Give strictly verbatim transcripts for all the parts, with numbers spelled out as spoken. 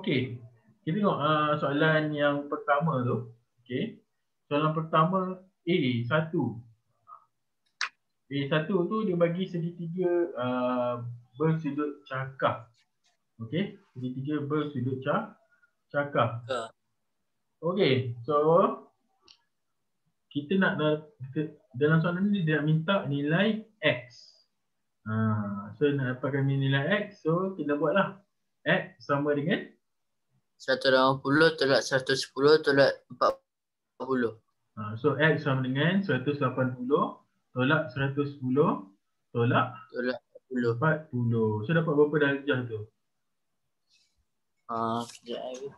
Okey. Kita tengok uh, soalan yang pertama tu. Okey. Soalan pertama A satu. A satu tu dia bagi segitiga uh, bersudut cakar. Okey, segitiga bersudut cakar. Okey, so kita nak dalam soalan ni dia nak minta nilai X. Ha, so nak dapatkan nilai X, so kita buatlah. X sama dengan seratus lapan puluh tolak seratus sepuluh tolak empat puluh. Ha, so X sama dengan seratus lapan puluh tolak seratus sepuluh tolak tolak empat puluh. So dapat berapa darjah tu? Ah, sekejap lagi.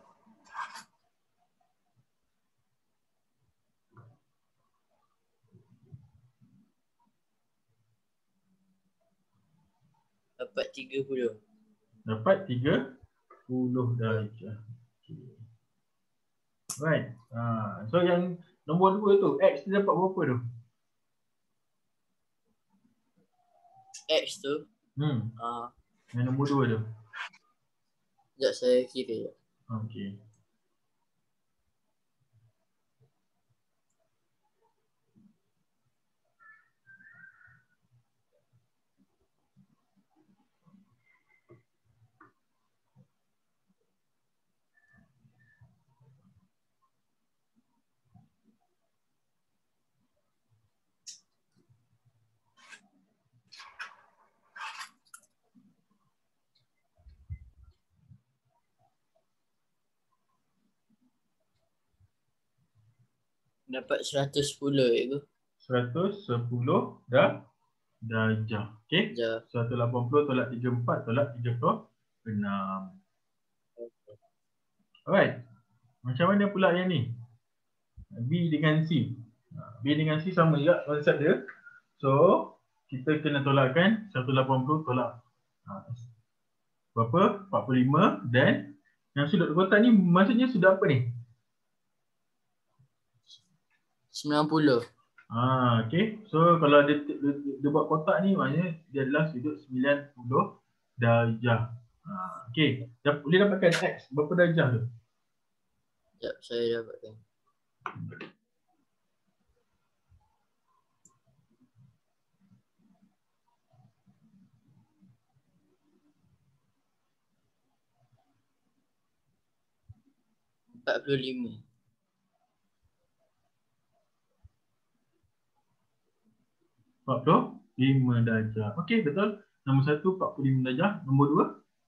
Dapat tiga puluh. Dapat tiga puluh darjah. Okay. Right. Ha, so yang nombor dua tu, X tu dapat berapa tu? X tu? Hmm. Ah. Yang nombor dua tu? Sekejap saya kira. Okey. Dapat seratus sepuluh itu. seratus sepuluh dah darjah. Okey. Darjah. seratus lapan puluh tolak tiga puluh empat tolak tiga puluh enam. Alright. Macam mana pula yang ni? B dengan C. B dengan C sama juga konsep dia. So, kita kena tolakkan seratus lapan puluh tolak ha, berapa? empat puluh lima dan yang sudut kotak ni maksudnya sudut apa ni? sembilan puluh. Ah, okey. So kalau dia, dia, dia buat kotak ni maknanya dia adalah sudut sembilan puluh darjah. Ah, okey. Dah, boleh dapatkan X berapa darjah tu? Sekejap saya dapatkan. empat puluh lima. empat puluh lima darjah. Okey, betul. Nombor satu empat puluh lima darjah. Nombor dua?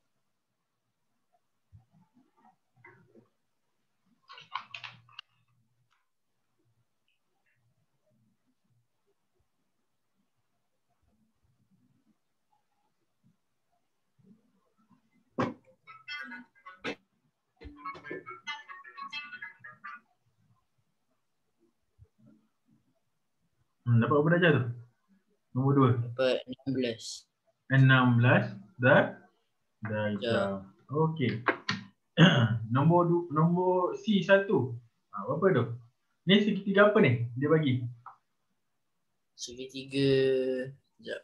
Hmm, dapat berapa darjah tu? Nombor dua. Dapat enam belas. enam belas dah darjah. Okey. nombor du, nombor C satu. Ha, berapa tu? Ni segitiga apa ni? Dia bagi. Segitiga. Sekejap.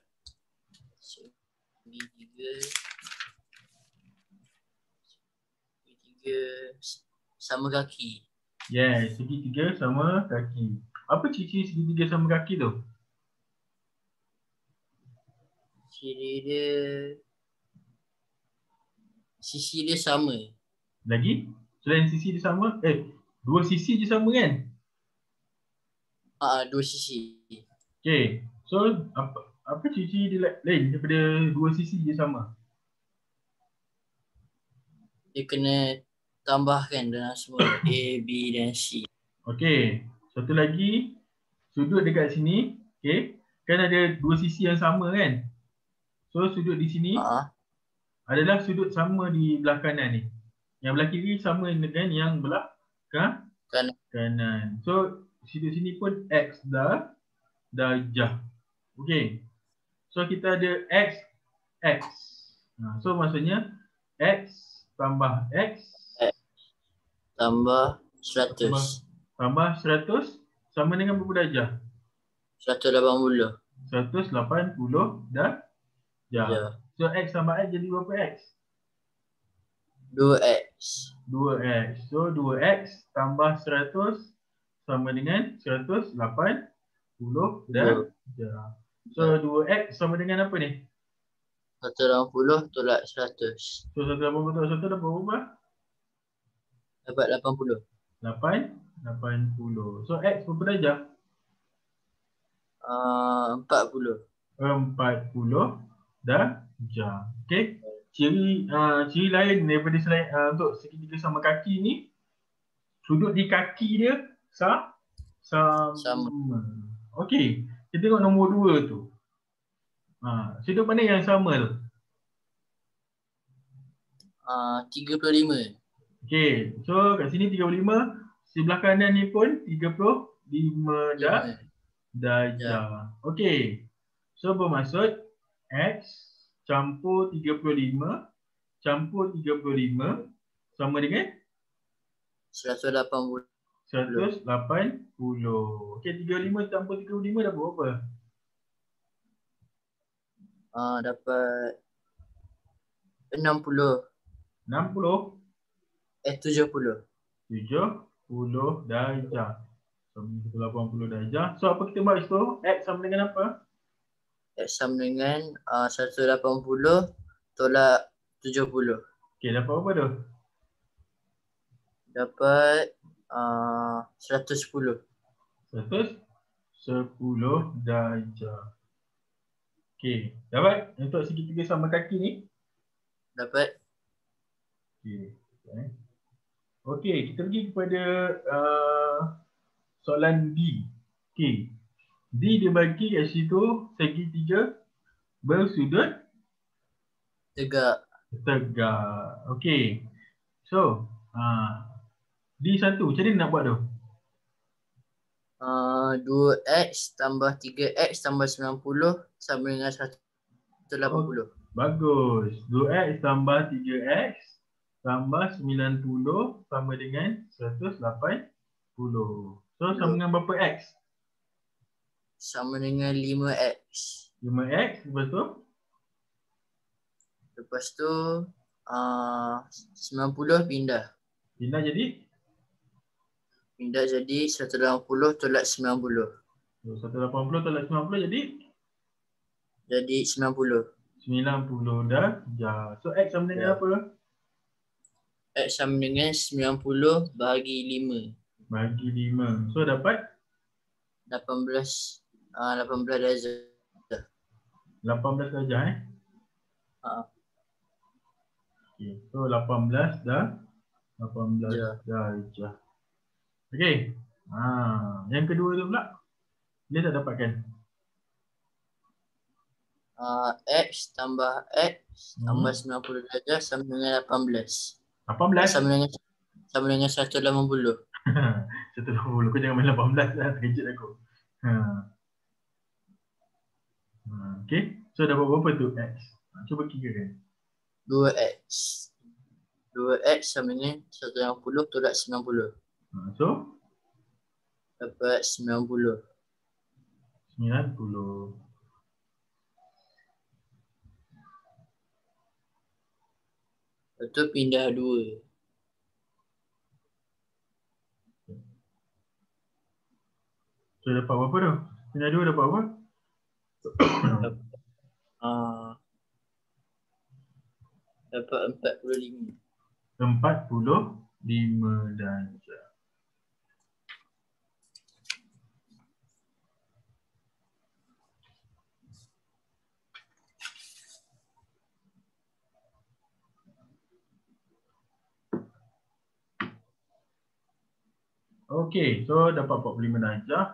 Segitiga. Segitiga sama kaki. Yeah, segitiga sama kaki. Apa ciri segitiga sama kaki tu? Ciri dia, sisi dia sama. Lagi? Selain sisi dia sama, eh, dua sisi je sama kan? Ah, dua sisi. Okay, so apa apa ciri dia lain daripada dua sisi je sama? Dia kena tambahkan dalam semua A, B dan C. Okay, satu lagi, sudut dekat sini, okay, kan ada dua sisi yang sama kan? So sudut di sini Ah, adalah sudut sama di belah kanan ni. Yang belah kiri sama dengan yang belah kan? kan. kanan. So sudut sini pun X dah darjah. Okay. So kita ada X, X. Nah, so maksudnya X tambah X X tambah tambah, seratus. tambah seratus sama dengan berapa darjah? seratus lapan puluh. seratus lapan puluh darjah. Ya. So X tambah X jadi berapa X? dua X. So dua X tambah seratus sama dengan seratus lapan puluh darjah. So dua X sama dengan apa ni? seratus lapan puluh tolak seratus. So seratus lapan puluh tolak seratus dapat berapa? Dapat lapan puluh. lapan, lapan puluh. So X berapa darjah? Uh, empat puluh. empat puluh darjah. Okey. Ciri uh, ciri lain daripada selain uh, untuk segitiga sama kaki ni, sudut di kaki dia sa sama. Sama. Okey. Kita tengok nombor dua tu. Ha, sudut mana yang sama tu? Uh, tiga puluh lima. Okey. So kat sini tiga puluh lima, sebelah kanan ni pun tiga puluh lima dah darjah. Okey. So bermaksud X campur tiga puluh lima campur tiga puluh lima sama dengan seratus lapan puluh. seratus lapan puluh. Okey, tiga puluh lima campur tiga puluh lima dapat berapa? Uh, dapat enam puluh. enam puluh? Eh, tujuh puluh. tujuh puluh darjah. So, seratus lapan puluh darjah. So, apa kita buat situ? X sama dengan apa? X sama dengan uh, seratus lapan puluh tolak tujuh puluh. Okey, dapat apa tu? Dapat uh, seratus sepuluh. seratus sepuluh darjah. Okey, dapat untuk segitiga sama kaki ni? Dapat. Okey. Okay. Okey, kita pergi kepada uh, soalan D. Okey. D dia bagi kat situ segitiga bersudut Tegak. tegak. Okey. So, uh, D satu macam mana nak buat tu? Uh, dua X tambah tiga X tambah sembilan puluh sama dengan seratus lapan puluh. Oh, bagus. dua X tambah tiga X tambah sembilan puluh sama dengan seratus lapan puluh. So, sama dengan berapa X? Sama dengan lima X. lima X, lepas tu? Lepas tu uh, sembilan puluh pindah. Pindah jadi? Pindah jadi seratus lapan puluh tolak sembilan puluh. So, seratus lapan puluh tolak sembilan puluh jadi? Jadi sembilan puluh. sembilan puluh darjah. So, X sama dengan Ya. apa? X sama dengan sembilan puluh bahagi lima. Bagi lima. So, dapat? lapan belas. Uh, lapan belas darjah. lapan belas darjah eh? Uh, Okay. So, lapan belas dah. lapan belas Ya. darjah. Okey. Ha, yang kedua tu pula. Dia tak dapatkan. uh, X tambah X tambah Hmm. sembilan puluh darjah sama dengan lapan belas. lapan belas? Sama dengan sama dengan seratus lapan puluh. seratus lapan puluh. Kau jangan main lapan belas lah. Terkejut aku. Ha. Ha. Okey. So, dapat berapa tu X? Ha, cuba kira kan. dua X. dua X sama dengan seratus lapan puluh tolak sembilan puluh. Ha, so, Dapat sembilan puluh. sembilan puluh. Lepas tu pindah dua. So, dapat berapa tu? Pindah dua dapat apa? Uh, dapat empat puluh lima. empat puluh lima darjah. Okey, so dapat empat puluh lima darjah.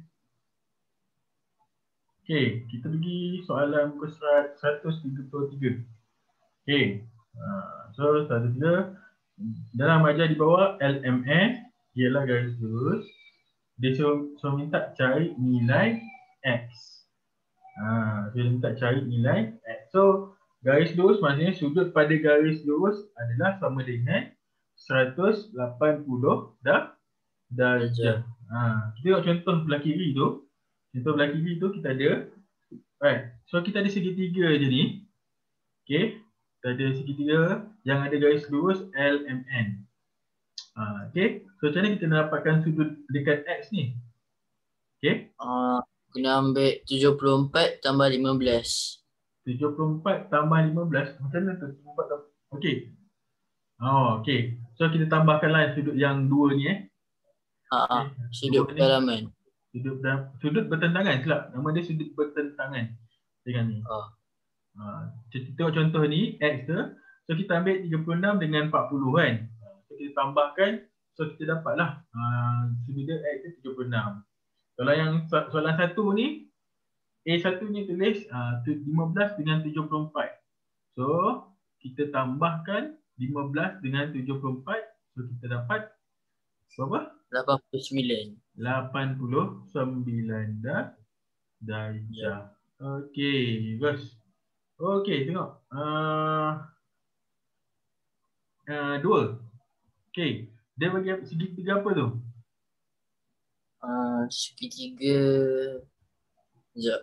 Okey, kita pergi soalan muka surat seratus tiga puluh tiga. Okey, uh, so seratus tiga. Dalam ajar di bawah L M S ialah garis lurus. Dia suruh, suruh minta cari nilai X. Ha, dia minta cari nilai X. So, garis lurus maksudnya sudut pada garis lurus adalah sama dengan seratus lapan puluh dah darjah. Ha, kita tengok contoh belah kiri tu. Contoh belah kiri tu kita ada, right. So kita ada segitiga je ni. Okey. Kita ada segitiga yang ada garis lurus L M N. Ha, okay. So macam mana kita nak dapatkan sudut dekat X ni? Okay. Uh, kena ambil tujuh puluh empat tambah lima belas. tujuh puluh empat tambah lima belas. Macam mana tu? tujuh puluh empat tambah. Okay. Oh, okay. So kita tambahkanlah sudut yang dua ni eh. Ah, uh, Okay. sudut pedalaman. Sudut, sudut bertentangan silap. Nama dia sudut bertentangan dengan ni. Oh. Ha, kita tengok contoh ni, X tu. So kita ambil tiga puluh enam dengan empat puluh kan. So kita tambahkan. So kita dapatlah uh, sudut dia X tu tujuh puluh enam. Kalau yang soalan satu ni, A satu ni tulis uh, lima belas dengan tujuh puluh empat. So kita tambahkan lima belas dengan tujuh puluh empat. So kita dapat berapa? lapan puluh sembilan. lapan puluh sembilan dah. Darjah. Yeah. Okey, guys. Okey, tengok. Uh, uh, dua. Okey. Dia bagi segitiga apa tu? Uh, segitiga. Sekejap.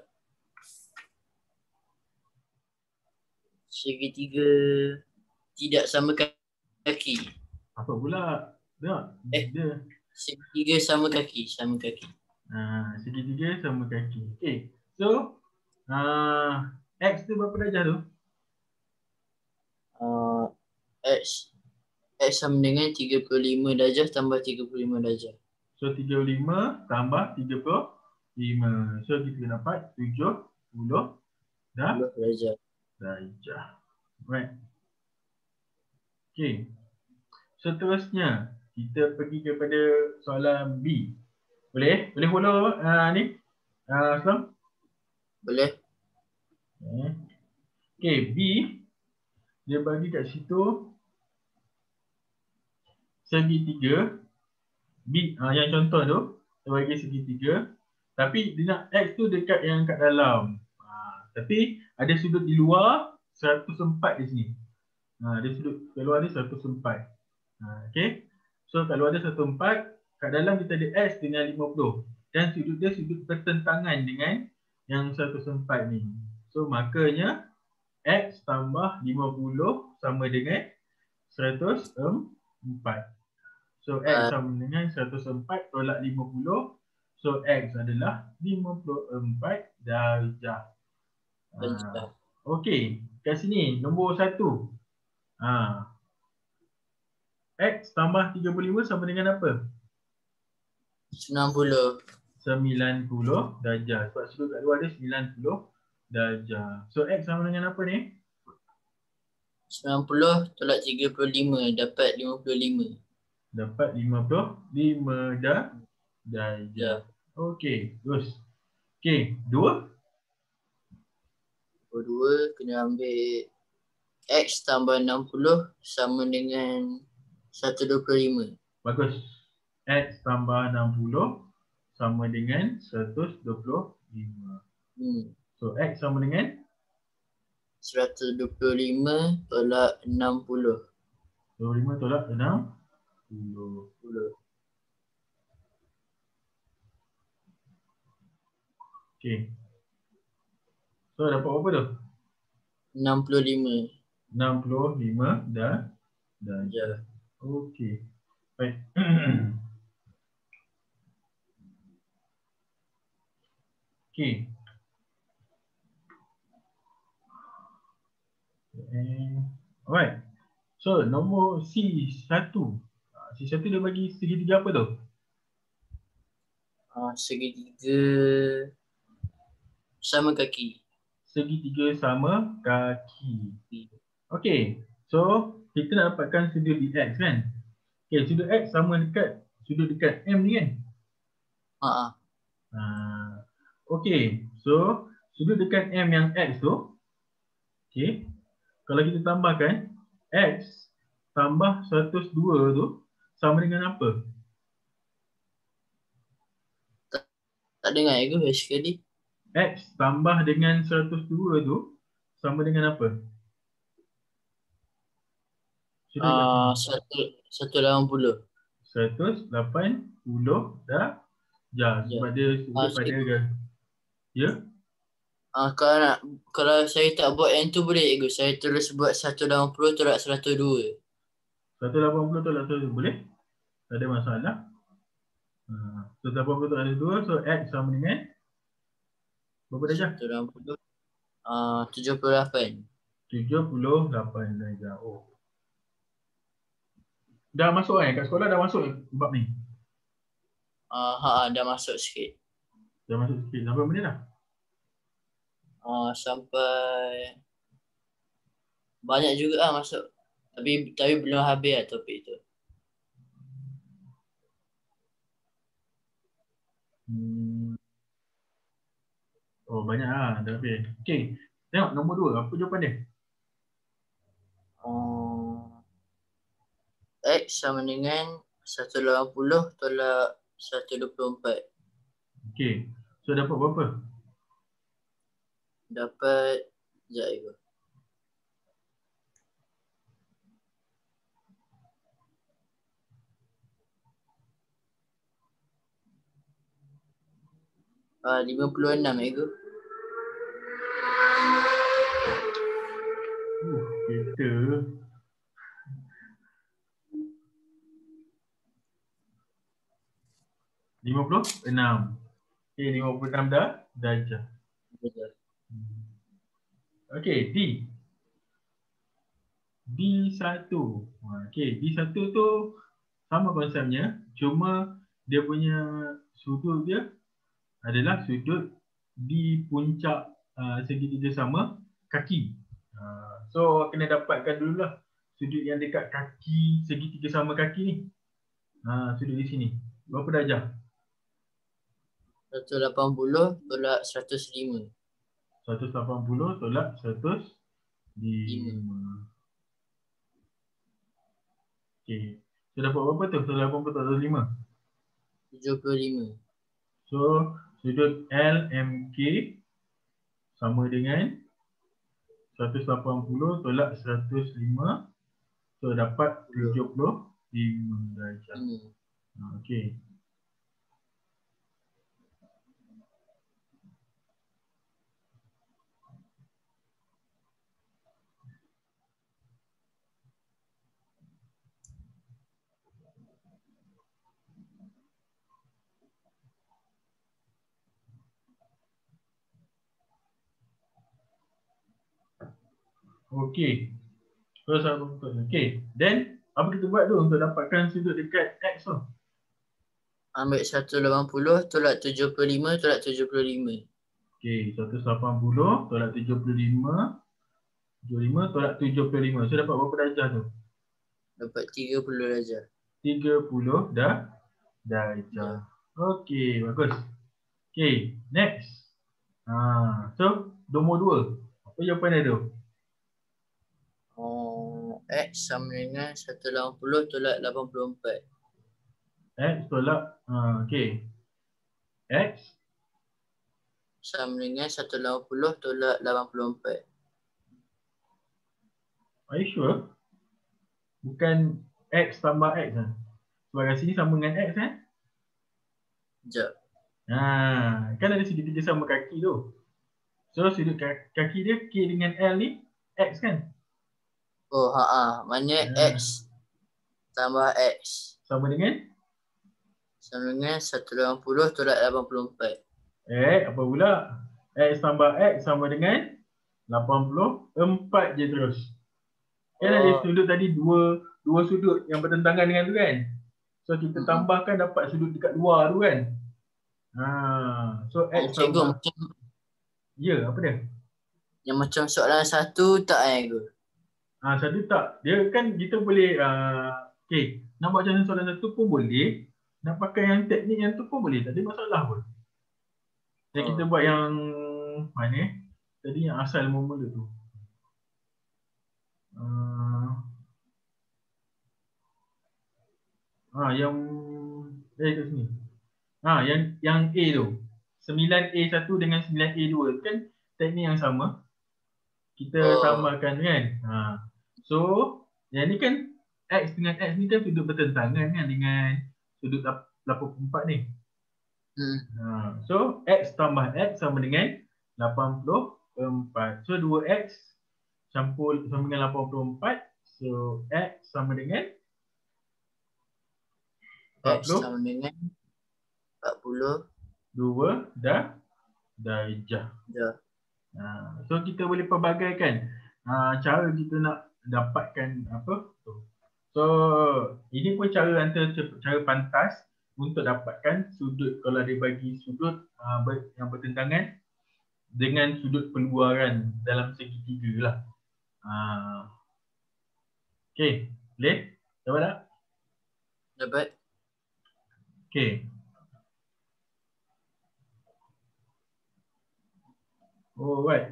Segitiga tidak sama kaki. Apa pula? Tengok. Eh, dia. Segitiga sama kaki. Sama kaki. Uh, segitiga sama kaki. Okey. So, uh, X tu berapa darjah tu? Uh, X X sama dengan tiga puluh lima darjah tambah tiga puluh lima darjah. So tiga puluh lima tambah tiga puluh lima. So kita dapat tujuh puluh darjah. Darjah. Right. Okay. Seterusnya kita pergi kepada soalan B. Boleh? Boleh follow uh, ni? Uh, Aslam? Boleh. Okay. Okay, B dia bagi kat situ segitiga B, uh, yang contoh tu dia bagi segitiga, tapi dia nak X tu dekat yang kat dalam, uh, tapi ada sudut di luar seratus empat di sini. uh, Dia sudut keluar ni seratus empat. uh, Okay. So kat luar dia seratus empat, kat dalam kita ada X dengan lima puluh, dan sudut dia sudut bertentangan dengan yang seratus empat ni. So makanya X tambah lima puluh sama dengan seratus empat. So X sama dengan seratus empat tolak lima puluh. So X adalah lima puluh empat darjah. Ha. Okey, kat sini nombor satu. Ha. X tambah tiga puluh lima sama dengan apa? sembilan puluh. sembilan puluh darjah. Sebab sudut kat luar dia sembilan puluh darjah. So X sama dengan apa ni? sembilan puluh tolak tiga puluh lima dapat lima puluh lima. Dapat lima puluh lima dah darjah. Okey, terus. Okey, dua. Dua kena ambil X tambah enam puluh sama dengan seratus dua puluh lima. Bagus. X tambah enam puluh sama dengan seratus dua puluh lima. Hmm. So X sama dengan seratus dua puluh lima tolak enam puluh. dua puluh lima tolak enam puluh. Okey. So dapat berapa tu? enam puluh lima. enam puluh lima dah dah. Ya. Okey. Baik. Okey. Alright. So nombor C satu. C satu dia bagi segitiga apa tu? Uh, segitiga sama kaki. Segitiga sama kaki. Okey. So kita nak dapatkan sudut di X kan? Okey, sudut X sama dekat sudut dekat M ni kan? Ha ah. Uh, Okey. So sudut dekat M yang X tu. Okey. Kalau kita tambahkan X tambah seratus dua tu sama dengan apa? Tak, tak dengar ke sekali? X tambah dengan seratus dua tu sama dengan apa? Ah, seratus lapan puluh. seratus lapan puluh dah. Ya, sebab dia sudut pada kan. Ya? Ah, kalau nak, kalau saya tak buat yang tu boleh ke? Saya terus buat seratus lapan puluh tolak seratus dua. seratus lapan puluh tolak seratus boleh? Tak ada masalah. Uh, so lapan puluh tolak dua, so X sama dengan berapa darjah? seratus lapan puluh. Uh, tujuh puluh lapan. tujuh puluh lapan darjah. Oh. Dah masuk kan? Kat sekolah dah masuk bab ni? Uh, ha, dah masuk sikit. Dah masuk sikit. Sampai mana dah? Uh, sampai banyak juga lah masuk. Tapi tapi belum habis lah topik tu. Hmm. Oh banyak lah. Dah habis. Okay. Tengok nombor dua. Apa jawapan dia? Uh, X sama dengan seratus lapan puluh tolak seratus dua puluh empat. Okay. So dapat berapa? Dapat, sekejap lagi. Uh, lima puluh enam ego. Uh, kereta. lima puluh enam. Okay, lima puluh enam dah. Darjah. Okay, D. D satu. Okay, D satu tu sama konsepnya. Cuma dia punya sudut dia adalah sudut di puncak uh, segitiga sama kaki. Uh, so kena dapatkan dululah sudut yang dekat kaki segitiga sama kaki ni. Uh, sudut di sini. Berapa darjah? seratus lapan puluh tolak seratus lima. seratus lapan puluh tolak seratus lima. Okay. So dapat berapa tu? seratus lapan puluh tolak seratus lima. tujuh puluh lima. So sudut L M K sama dengan seratus lapan puluh tolak seratus lima. So dapat tujuh puluh lima darjah. Hmm. Okey. Okey. Terus apa betul? Okey. Then apa kita buat tu untuk dapatkan sudut dekat X tu? Ambil seratus lapan puluh tolak tujuh puluh lima tolak tujuh puluh lima. Okey, seratus lapan puluh tolak tujuh puluh lima. tujuh puluh lima tolak tujuh puluh lima. So dapat berapa darjah tu? Dapat tiga puluh darjah. tiga puluh dah darjah. Okey, bagus. Okey, next. Ha, so nombor dua. Apa jawapan dia tu? Oh, X sama dengan seratus lapan puluh tolak lapan puluh empat. X tolak, ha, okey. X sama dengan seratus lapan puluh tolak lapan puluh empat. Are you sure? Bukan X tambah X kan? Sebab kat sini sama dengan X kan? Sekejap. Ha, kan ada segitiga sama kaki tu. So sudut kaki dia K dengan L ni X kan? Oh, haa. Maknanya Ha. X tambah X. Sama dengan? Sama dengan seratus lapan puluh tolak lapan puluh empat. Eh, apa pula? X tambah X sama dengan lapan puluh empat je terus. Kan oh. Ada sudut tadi dua dua sudut yang bertentangan dengan tu kan? So kita hmm. tambahkan dapat sudut dekat luar tu kan? Ha, so X oh, cikgu, tambah. macam Ya, apa dia? Yang macam soalan satu tak eh cikgu? Ah, satu tak. Dia kan kita boleh uh, okey, nak buat macam soalan satu pun boleh. Nak pakai yang teknik yang tu pun boleh. Tak ada masalah pun. Jadi oh. kita buat yang mana? Tadi yang asal mula tu. Uh, ah, yang eh kat sini. Ah, yang yang A tu. sembilan A satu dengan sembilan A dua kan teknik yang sama. Kita oh. samakan kan. Ha. So, yang ni kan X dengan X ni kan sudut bertentangan kan dengan sudut lapan puluh empat ni. Hmm. Ha. So, X tambah X sama dengan lapan puluh empat. So, dua X campur sama dengan lapan puluh empat. So, X sama dengan empat X puluh sama dengan empat puluh dua dah darjah. dah. Ha, so kita boleh pelbagaikan ha, cara kita nak dapatkan apa tu. So ini pun cara antara cara pantas untuk dapatkan sudut kalau dia bagi sudut uh, ber, yang bertentangan dengan sudut peluaran dalam segitiga lah. Uh, okay, boleh? Dapat tak? Dapat. Okay. Alright.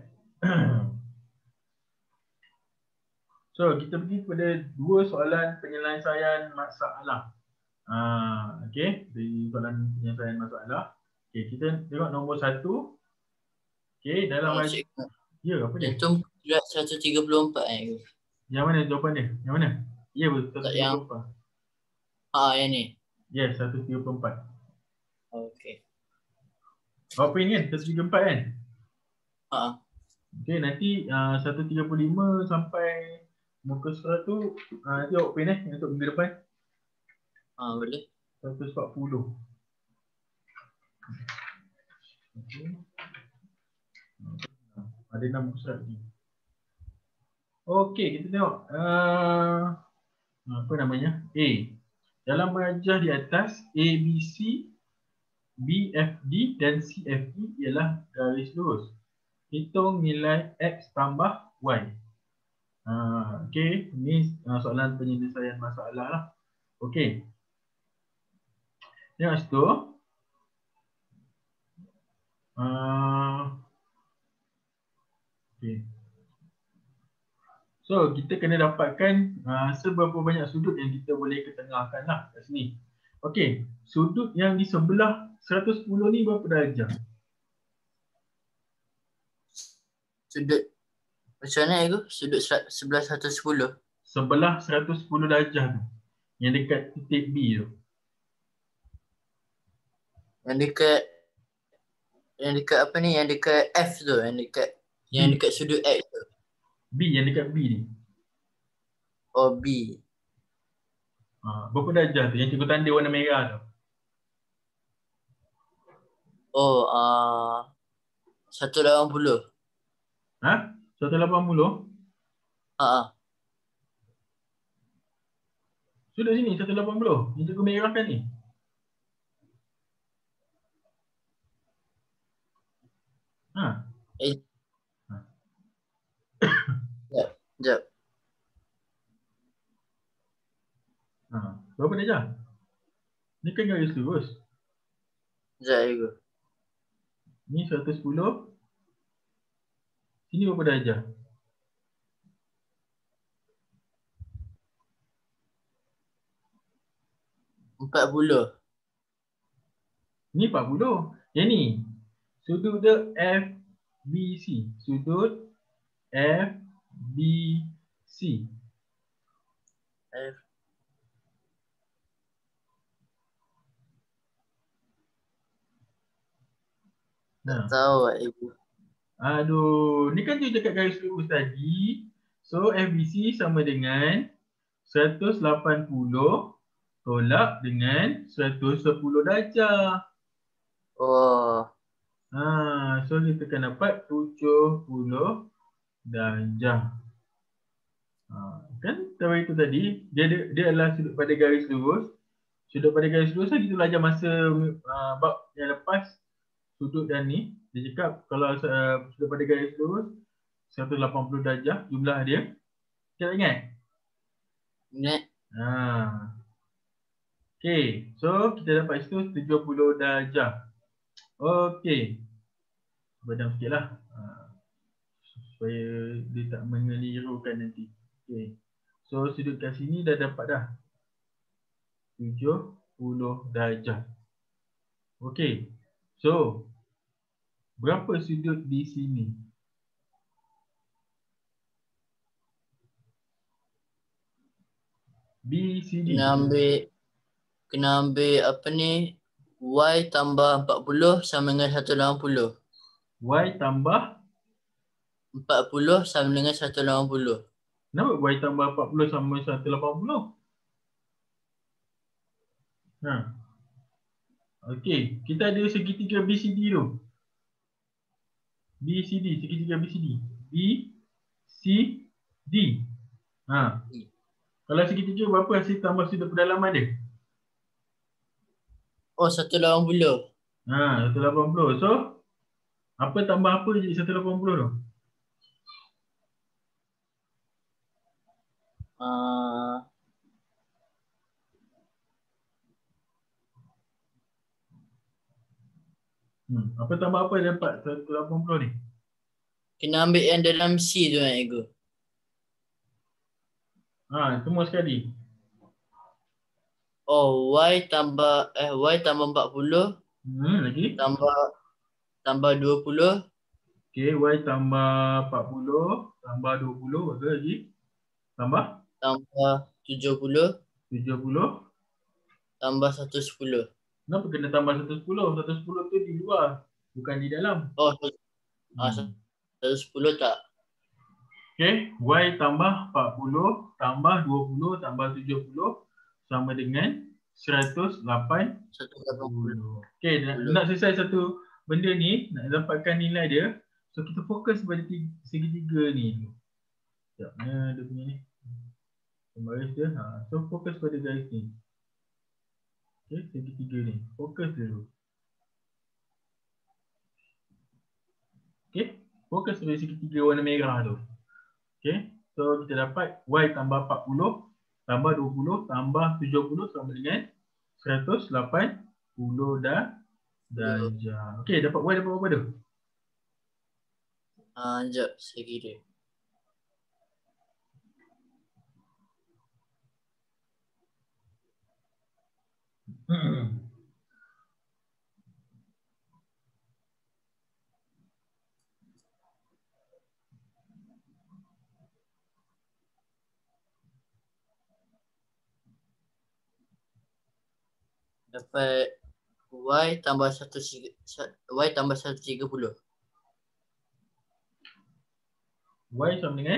So kita pergi kepada dua soalan penyelesaian masalah. Ah, okay, di soalan penyelesaian masalah. Okay, kita tengok nombor satu. Okay, dalam Oh, aj- cikgu. ya apa dia? Jantung berat seratus tiga puluh empat eh. Yang mana jawapan dia? Yang mana? Ya betul, Tak seratus tiga puluh empat. Ah, yang ni. Yes, seratus tiga puluh empat. Okey. Berapa ini kan? seratus tiga puluh empat kan? Ha. Okay, nanti uh, seratus tiga puluh lima sampai muka surat tu uh, nanti awak pin eh untuk minggu depan. Ah, boleh. seratus empat puluh. Okay. Ada enam muka surat lagi. Okey, kita tengok uh, apa namanya? A. Dalam rajah di atas A B C, B F D dan C F E ialah garis lurus. Hitung nilai X tambah Y. Uh, Okey, ini uh, soalan penyelesaian masalah lah. Okey. Tengok situ. Uh, Okey. So, kita kena dapatkan uh, seberapa banyak sudut yang kita boleh ketengahkan lah kat sini. Okey, sudut yang di sebelah seratus sepuluh ni berapa darjah? Sudut macam mana tu? Sudut sebelah seratus sepuluh. Sebelah seratus sepuluh darjah tu. Yang dekat titik B tu. Yang dekat yang dekat apa ni? Yang dekat F tu, yang dekat B. yang dekat sudut X tu. B yang dekat B ni. Oh, B. Ha, berapa darjah tu? Yang cikgu tanda warna merah tu. Oh, ah uh, seratus lapan puluh. Ha? seratus lapan puluh? Ha ah. Sudut sini seratus lapan puluh. Yang cikgu merahkan ni. Ha. Eh. Ha. Sekejap, sekejap. Ha. Berapa darjah? Ni kan garis lurus. Sekejap juga. Ni seratus sepuluh. Sini berapa darjah? empat puluh. Ni empat puluh. Yang ni. Sudut dia F B C. Sudut F B C. F. Tak Nah. tahu lah ibu. Aduh, ni kan dia dekat garis lurus tadi. So F B C sama dengan seratus lapan puluh tolak dengan seratus sepuluh darjah. Oh. Ha, so kita akan dapat tujuh puluh darjah. Ha, kan dari itu tadi, dia, dia dia adalah sudut pada garis lurus. Sudut pada garis lurus lah kita belajar masa uh, bab yang lepas. Sudut dan ni, dia cakap kalau uh, sudut pada garis lurus seratus lapan puluh darjah jumlah dia. Kita ingat? Ingat. Ha. Okay, so kita dapat situ tujuh puluh darjah. Okay. Badam sikit lah. Ha. Supaya dia tak mengelirukan nanti. Okay. So sudut kat sini dah dapat dah. tujuh puluh darjah. Okay. So, berapa sudut di sini? B, C, D. Kena ambil kena ambil apa ni? Y tambah empat puluh sama dengan seratus lapan puluh. Y tambah empat puluh sama dengan seratus lapan puluh. Kenapa Y tambah empat puluh sama seratus lapan puluh? Ha. Okey, kita ada segitiga B C D tu. B C D, segitiga B C D. B C D. Ha. Kalau segitiga berapa hasil tambah sudut pedalaman dia? Oh, seratus lapan puluh. Ha, seratus lapan puluh. So, apa tambah apa jadi seratus lapan puluh tu? Uh, Hmm. Apa tambah apa dapat seratus lapan puluh ni? kena ambil yang dalam C tu kan, Ego. Ha, semua sekali. Oh, Y tambah eh Y tambah empat puluh Hmm, lagi. tambah tambah dua puluh. Okey, Y tambah empat puluh tambah dua puluh, betul lagi? Tambah Tambah tujuh puluh tujuh puluh. tambah seratus sepuluh. Kenapa kena tambah seratus sepuluh? seratus sepuluh tu di luar, bukan di dalam. Oh, ah, Hmm. seratus sepuluh tak? Okey, Y tambah empat puluh tambah dua puluh tambah tujuh puluh sama dengan seratus lapan seratus lapan puluh. puluh. Okey, nak, nak selesai satu benda ni, nak dapatkan nilai dia. So kita fokus pada tiga, segitiga ni. Sekejap, mana dia punya ni? Baris dia. Ha. So fokus pada garis ni. Okey, segitiga ni. Fokus dulu. Okey, fokus pada segitiga warna merah tu. Okey, so kita dapat Y tambah empat puluh tambah dua puluh tambah tujuh puluh sama dengan seratus lapan puluh dah darjah. Okey, dapat Y dapat apa tu? Ah, sekejap saya kira. Hmm. Dapat Y tambah satu Y tambah seratus tiga puluh. Y sama dengan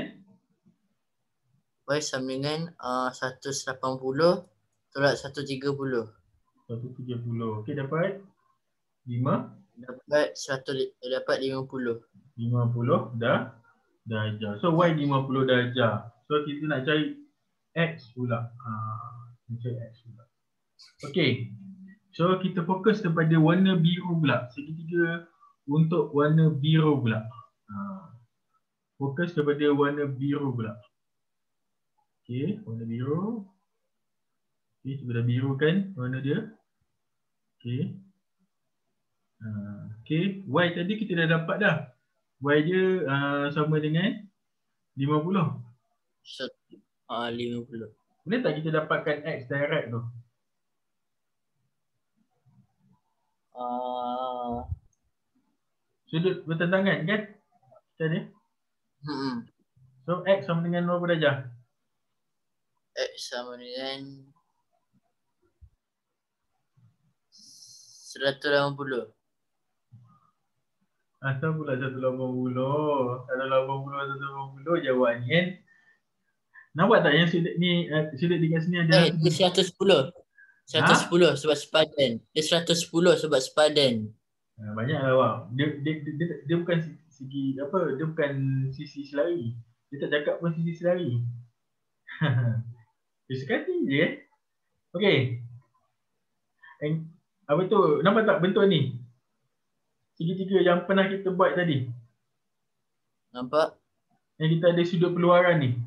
Y sama dengan uh, seratus lapan puluh tolak seratus tiga puluh. seratus tiga puluh. Okey, dapat lima. Dapat seratus dapat lima puluh. lima puluh dah darjah. So Y lima puluh darjah. So kita nak cari X pula. Ha, nak cari X pula. Okey. So kita fokus kepada warna biru pula. Segitiga untuk warna biru pula. Ha. Fokus kepada warna biru pula. Okey, warna biru. Okey, cuba dah biru kan warna dia. Okey. Ha, okey, Y tadi kita dah dapat dah. Y dia uh, sama dengan lima puluh. Ah, lima puluh. Boleh tak kita dapatkan X direct tu? Ah, Sudut bertentangan kan? Kita ada. hmm. So X sama dengan berapa darjah? X sama dengan seratus lapan puluh. Asal pula seratus lapan puluh? seratus lapan puluh, seratus lapan puluh jawab ni kan? Nampak tak yang sudut ni, uh, sudut dekat sini ada? Eh, dia seratus sepuluh. seratus sepuluh sebab sepadan. Dia seratus sepuluh sebab sepadan. Ha, banyak lah awak. Dia, dia, dia, dia, dia bukan segi apa, dia bukan sisi selari. Dia tak cakap pun sisi selari. Dia sekali je kan? Okey. And, apa tu? Nampak tak bentuk ni? Segitiga yang pernah kita buat tadi. Nampak? Yang kita ada sudut peluaran ni.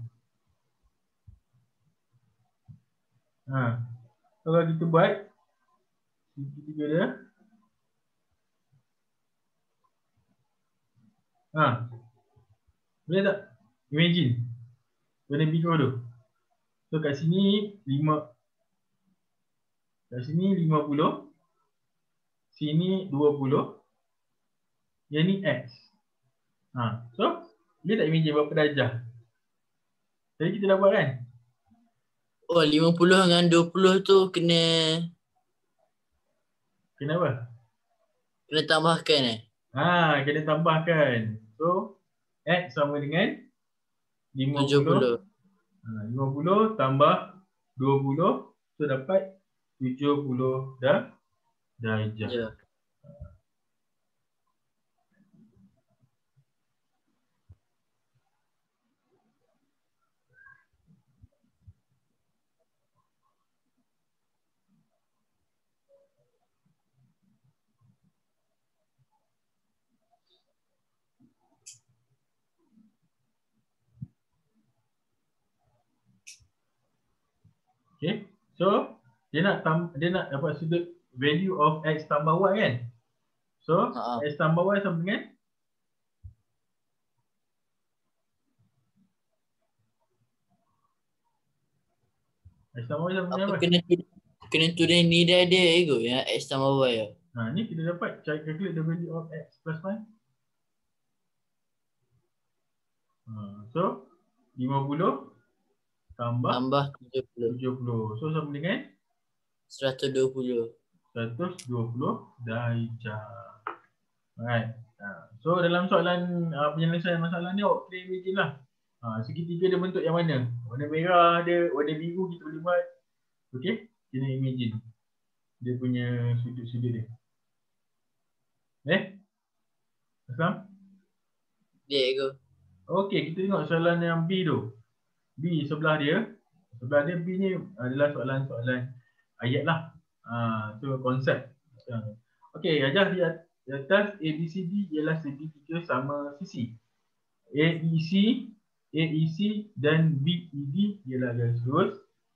Ha. Kalau kita buat segitiga dia. Ha. Boleh tak? Imagine. Warna biru tu. So kat sini lima. Kat sini lima puluh. Sini dua puluh. Yang ni X. Ha. So, boleh tak imagine berapa darjah? Tadi kita dah buat kan? Oh, lima puluh dengan dua puluh tu kena Kenapa? kena tambahkan eh. Ha, kena tambahkan. So, X sama dengan lima puluh. tujuh puluh. Ha, lima puluh tambah dua puluh. So, dapat tujuh puluh dah darjah. Ya. Okay. So dia nak tam, dia nak dapat sudut value of x tambah y kan. So Ha. x tambah y sama dengan x tambah y sama dengan Apa apa? kena kena tulis nilai dia ego yang x tambah y ya. Ha, ni kita dapat cari calculate the value of x plus y. Ha, so lima puluh tambah Tambah tujuh puluh. tujuh puluh. So sama dengan seratus dua puluh. seratus dua puluh darjah. Alright. Ha, so dalam soalan uh, penyelesaian masalah ni awak kena imagine lah. Ha, segitiga dia bentuk yang mana? Warna merah dia, warna biru kita boleh buat. Okey? Kena imagine dia punya sudut-sudut dia. Eh? Aslam? Dia ego. Okey, kita tengok soalan yang B tu. B sebelah dia. Sebelah dia B ni adalah soalan-soalan ayat lah. Ha, so konsep. Okey, ajar di atas A B C D ialah segitiga sama sisi. A E C, A E C dan B E D ialah garis lurus.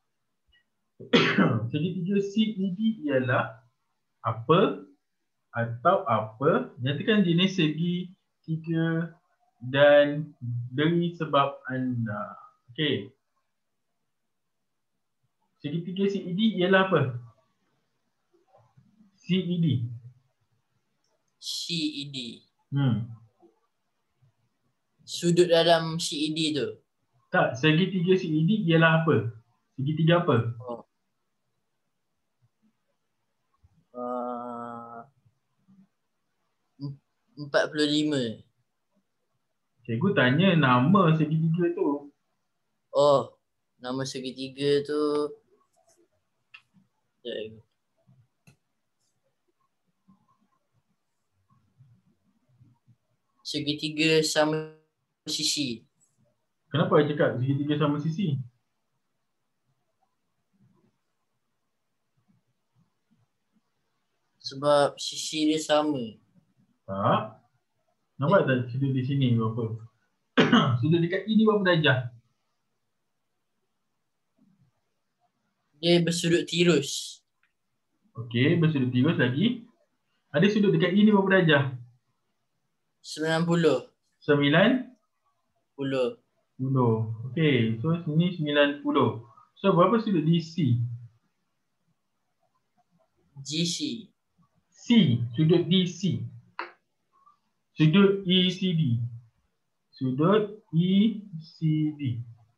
Segitiga C E D ialah apa atau apa? Nyatakan jenis segi tiga dan dari sebab anda. Okey. Segitiga C E D ialah apa? C E D. C E D. Hmm. Sudut dalam C E D tu. Tak, segitiga C E D ialah apa? Segitiga apa? Oh. Uh, empat puluh lima. Cikgu tanya nama segitiga tu. Oh, nama segitiga tu. Ya. Segitiga sama sisi. Kenapa dia cakap segitiga sama sisi? Sebab sisi dia sama. Tak. Nampak tak sudut di sini berapa? Sudut dekat E ni berapa darjah? Dia bersudut tirus. Okey, bersudut tirus lagi. Ada sudut dekat E ni berapa darjah? sembilan puluh. Sembilan Puluh. puluh. Okey, so sini sembilan puluh. So berapa sudut di C? G C. C, sudut di C. Sudut E C D. Sudut E C D.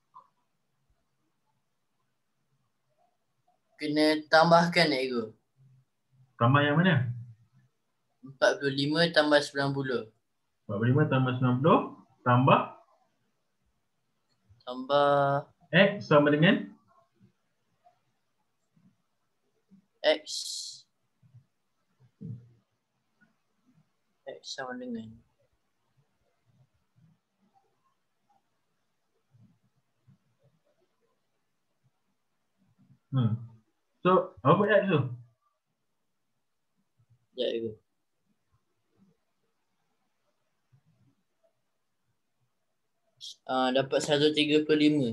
Kena tambahkan ego. Tambah yang mana? empat puluh lima tambah sembilan puluh. empat puluh lima tambah sembilan puluh. Tambah. Tambah X sama dengan? X. X sama dengan. Hmm. So, apa X tu? Ya ego. Uh, dapat seratus tiga puluh lima.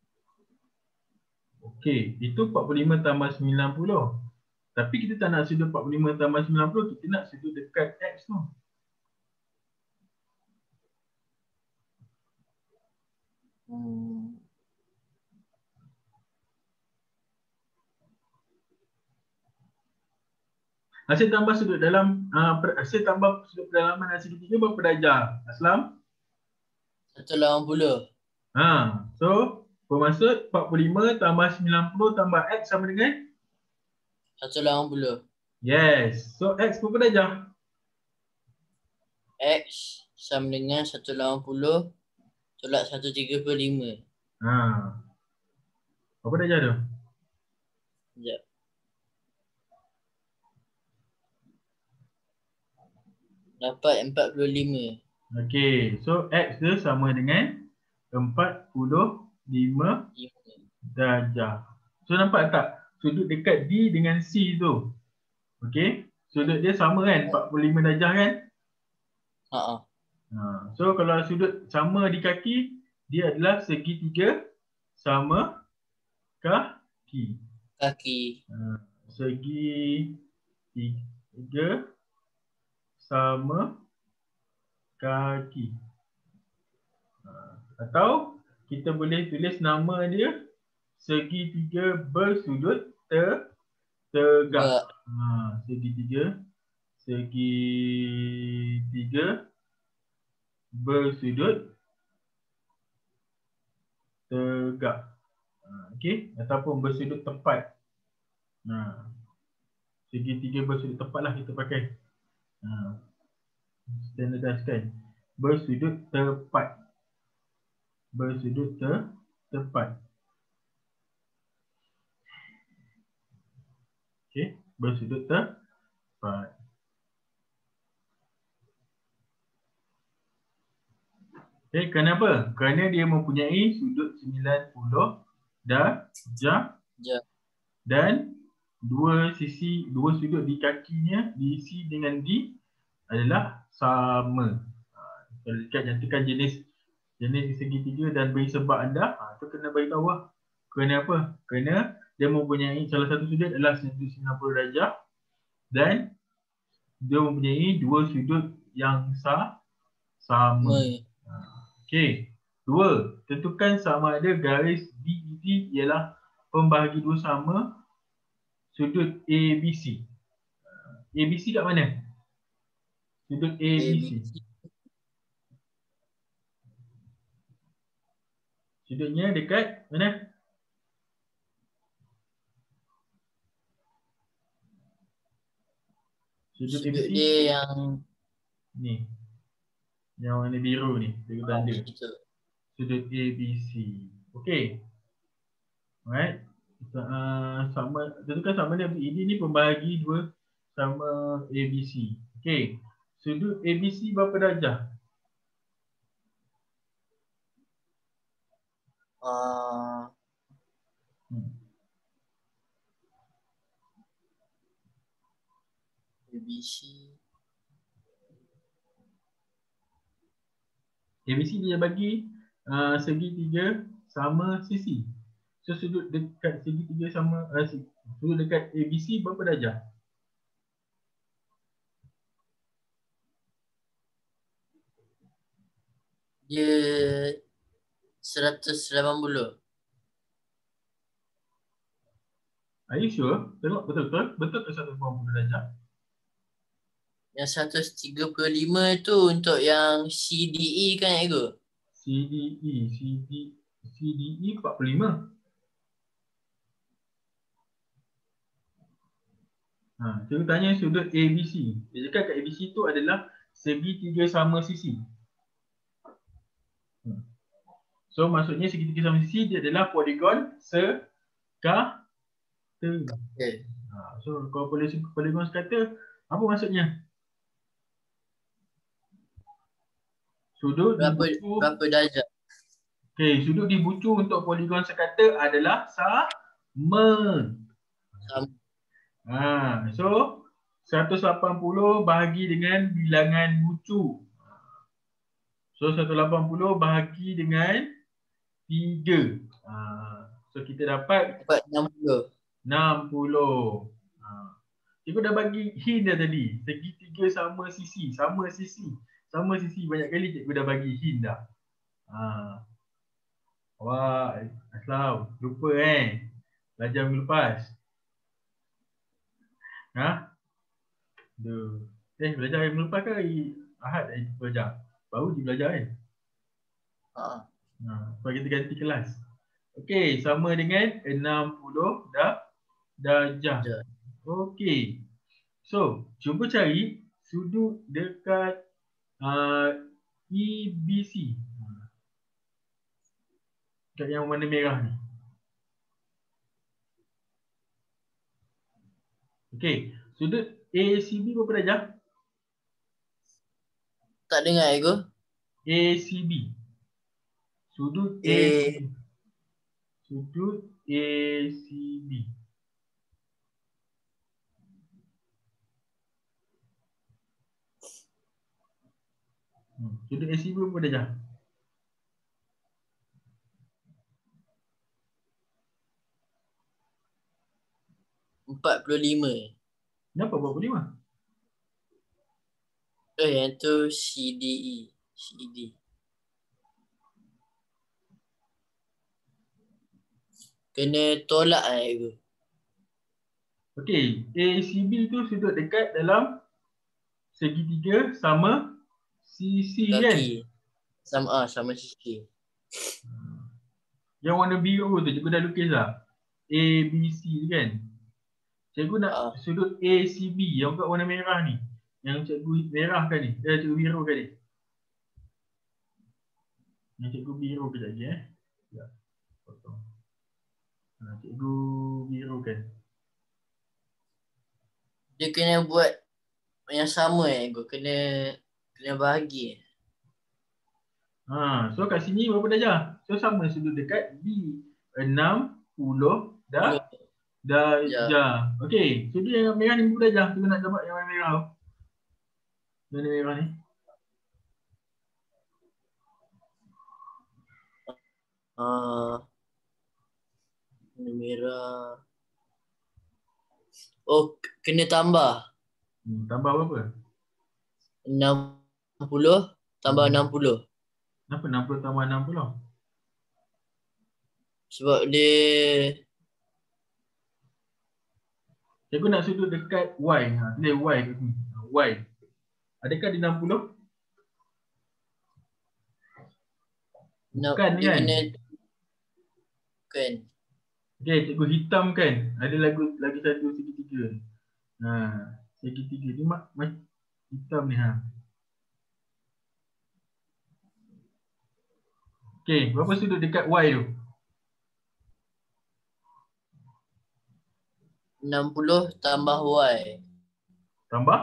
Okey, itu empat puluh lima tambah sembilan puluh. Tapi kita tak nak sudut empat puluh lima tambah sembilan puluh, kita nak sudut dekat X tu. Hmm. Hasil tambah sudut dalam, uh, hasil tambah sudut pedalaman dan segitiga berapa darjah? Aslam? seratus lapan puluh. Ha, so, bermaksud empat puluh lima tambah sembilan puluh tambah X sama dengan? seratus lapan puluh. Yes. So, X berapa darjah? X sama dengan seratus lapan puluh tolak seratus tiga puluh lima. Ha. Berapa darjah tu? Sekejap. Dapat empat puluh lima. Okey, so X dia sama dengan empat puluh lima darjah. So nampak tak? Sudut dekat D dengan C tu. Okey, sudut dia sama kan? empat puluh lima darjah kan? Ha. Ha. So kalau sudut sama di kaki, dia adalah segitiga sama kaki. Kaki. Ha. Segitiga sama kaki. Ha. Atau kita boleh tulis nama dia segitiga bersudut ter tegak. Ha. Segitiga segitiga bersudut tegak. Ha. Okey, ataupun bersudut tepat. Ha. Segitiga bersudut tepat lah kita pakai. Ha. Standardize kan. Bersudut tepat. Bersudut te tepat. Okey, bersudut tepat. Okey, kenapa? Kerana dia mempunyai sudut sembilan puluh darjah Ja. dan dua sisi, dua sudut di kakinya, di C dengan D adalah sama. Ha, kalau dekat nyatakan jenis jenis segitiga dan beri sebab anda, ha, tu kena bagi tahu lah. Kerana apa? Kerana dia mempunyai salah satu sudut adalah sudut sembilan puluh darjah dan dia mempunyai dua sudut yang sah, sama. Ha, okey. Dua, tentukan sama ada garis D E T ialah pembahagi dua sama sudut A B C. A B C kat mana? Sudut A B C. Sudutnya dekat mana? Sudut, Sudut A B C dia yang ni. Yang warna biru ni, dia tanda. itu. Sudut A B C. Okey. Alright. Uh, sama, tentukan sama dia ini ni pembahagi dua sama A B C. Okey. Sudut A B C berapa darjah? Uh, Hmm. A B C. A B C dia bagi uh, segitiga sama sisi. So sudut dekat segitiga sama uh, sudut dekat A B C berapa darjah? Dia seratus lapan puluh. Are you sure? Tengok betul-betul. Betul ke seratus lapan puluh darjah? Yang seratus tiga puluh lima tu untuk yang C D E kan Ego? C D E, C D C D E empat puluh lima. Ha, saya tanya sudut A B C. Dia cakap kat A B C tu adalah segitiga sama sisi. Hmm. So maksudnya segitiga sama sisi dia adalah poligon sekata. Okay. Ha, so kalau boleh poligon sekata, apa maksudnya? Sudut Berapa, dibucu. berapa darjah? Okey, sudut dibucu untuk poligon sekata adalah sama. Sama. Ha, so seratus lapan puluh bahagi dengan bilangan bucu. So seratus lapan puluh bahagi dengan tiga. Ha, so kita dapat Dapat enam puluh. enam puluh. Ha. Cikgu dah bagi hint dah tadi. Segitiga sama sisi, sama sisi. Sama sisi banyak kali cikgu dah bagi hint dah. Ha. Wah, Aslam, lupa eh. Belajar minggu lepas. Ha? Duh. Eh, belajar hari minggu lepas ke hari Ahad eh, belajar? Baru je belajar kan? Ha. Ha, sebab kita ganti kelas. Okey, sama dengan enam puluh dah darjah. Ja. Okey. So, cuba cari sudut dekat uh, E B C. Dekat yang warna merah ni. Okey, sudut A C B berapa darjah? Tak dengar ego. A C B. Sudut A A C B. Sudut A C B. Hmm. Sudut A C B berapa darjah? empat puluh lima. Kenapa empat puluh lima? Eh yang tu C D E. C D. Kena tolak lah ego. Okey, A C B tu sudut dekat dalam segitiga sama sisi kan? Kaki. Sama ah sama sisi. Yang warna biru tu cikgu dah lukis dah. A B C kan? Cikgu nak Ah. sudut A C B yang kat warna merah ni. Yang cikgu merahkan ni. Eh cikgu birukan ni. Yang cikgu biru kejap lagi eh. Ya. Potong. Ha, cikgu birukan. Dia kena buat yang sama eh ego. Kena kena bahagi. Ha, so kat sini berapa darjah? So sama sudut dekat B enam puluh dah darjah. Okey, sudut yang merah ni berapa darjah? Kita nak dapat yang warna merah tu. Warna merah ni. Ah, warna merah. Oh, kena tambah. Hmm, tambah berapa? enam puluh tambah enam puluh. Kenapa enam puluh tambah enam puluh? Sebab dia Cikgu nak sudut dekat Y. Ha, tulis Y kat sini. Y. Adakah di enam puluh? Bukan dia kan? kena kan. Okey, cikgu hitamkan. Ada lagu lagi satu segitiga. Ha, segitiga ni mak, mak hitam ni ha. Okey, berapa sudut dekat Y tu? enam puluh tambah Y. Tambah?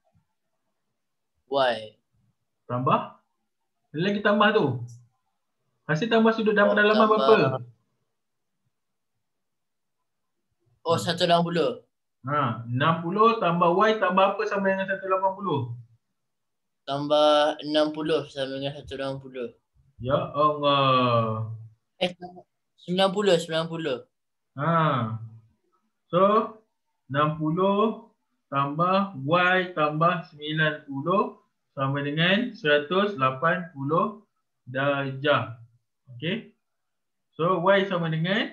Y. Tambah? Ada lagi tambah tu. Hasil tambah sudut dalam Oh, pendalaman tambah. berapa? Oh, Ha. seratus enam puluh. Ha, enam puluh tambah Y tambah apa sama dengan seratus lapan puluh? Tambah enam puluh sama dengan seratus enam puluh. Ya Allah. Eh, sembilan puluh, sembilan puluh. Ha. So, enam puluh tambah Y tambah sembilan puluh sama dengan seratus lapan puluh darjah. Okey. So, Y sama dengan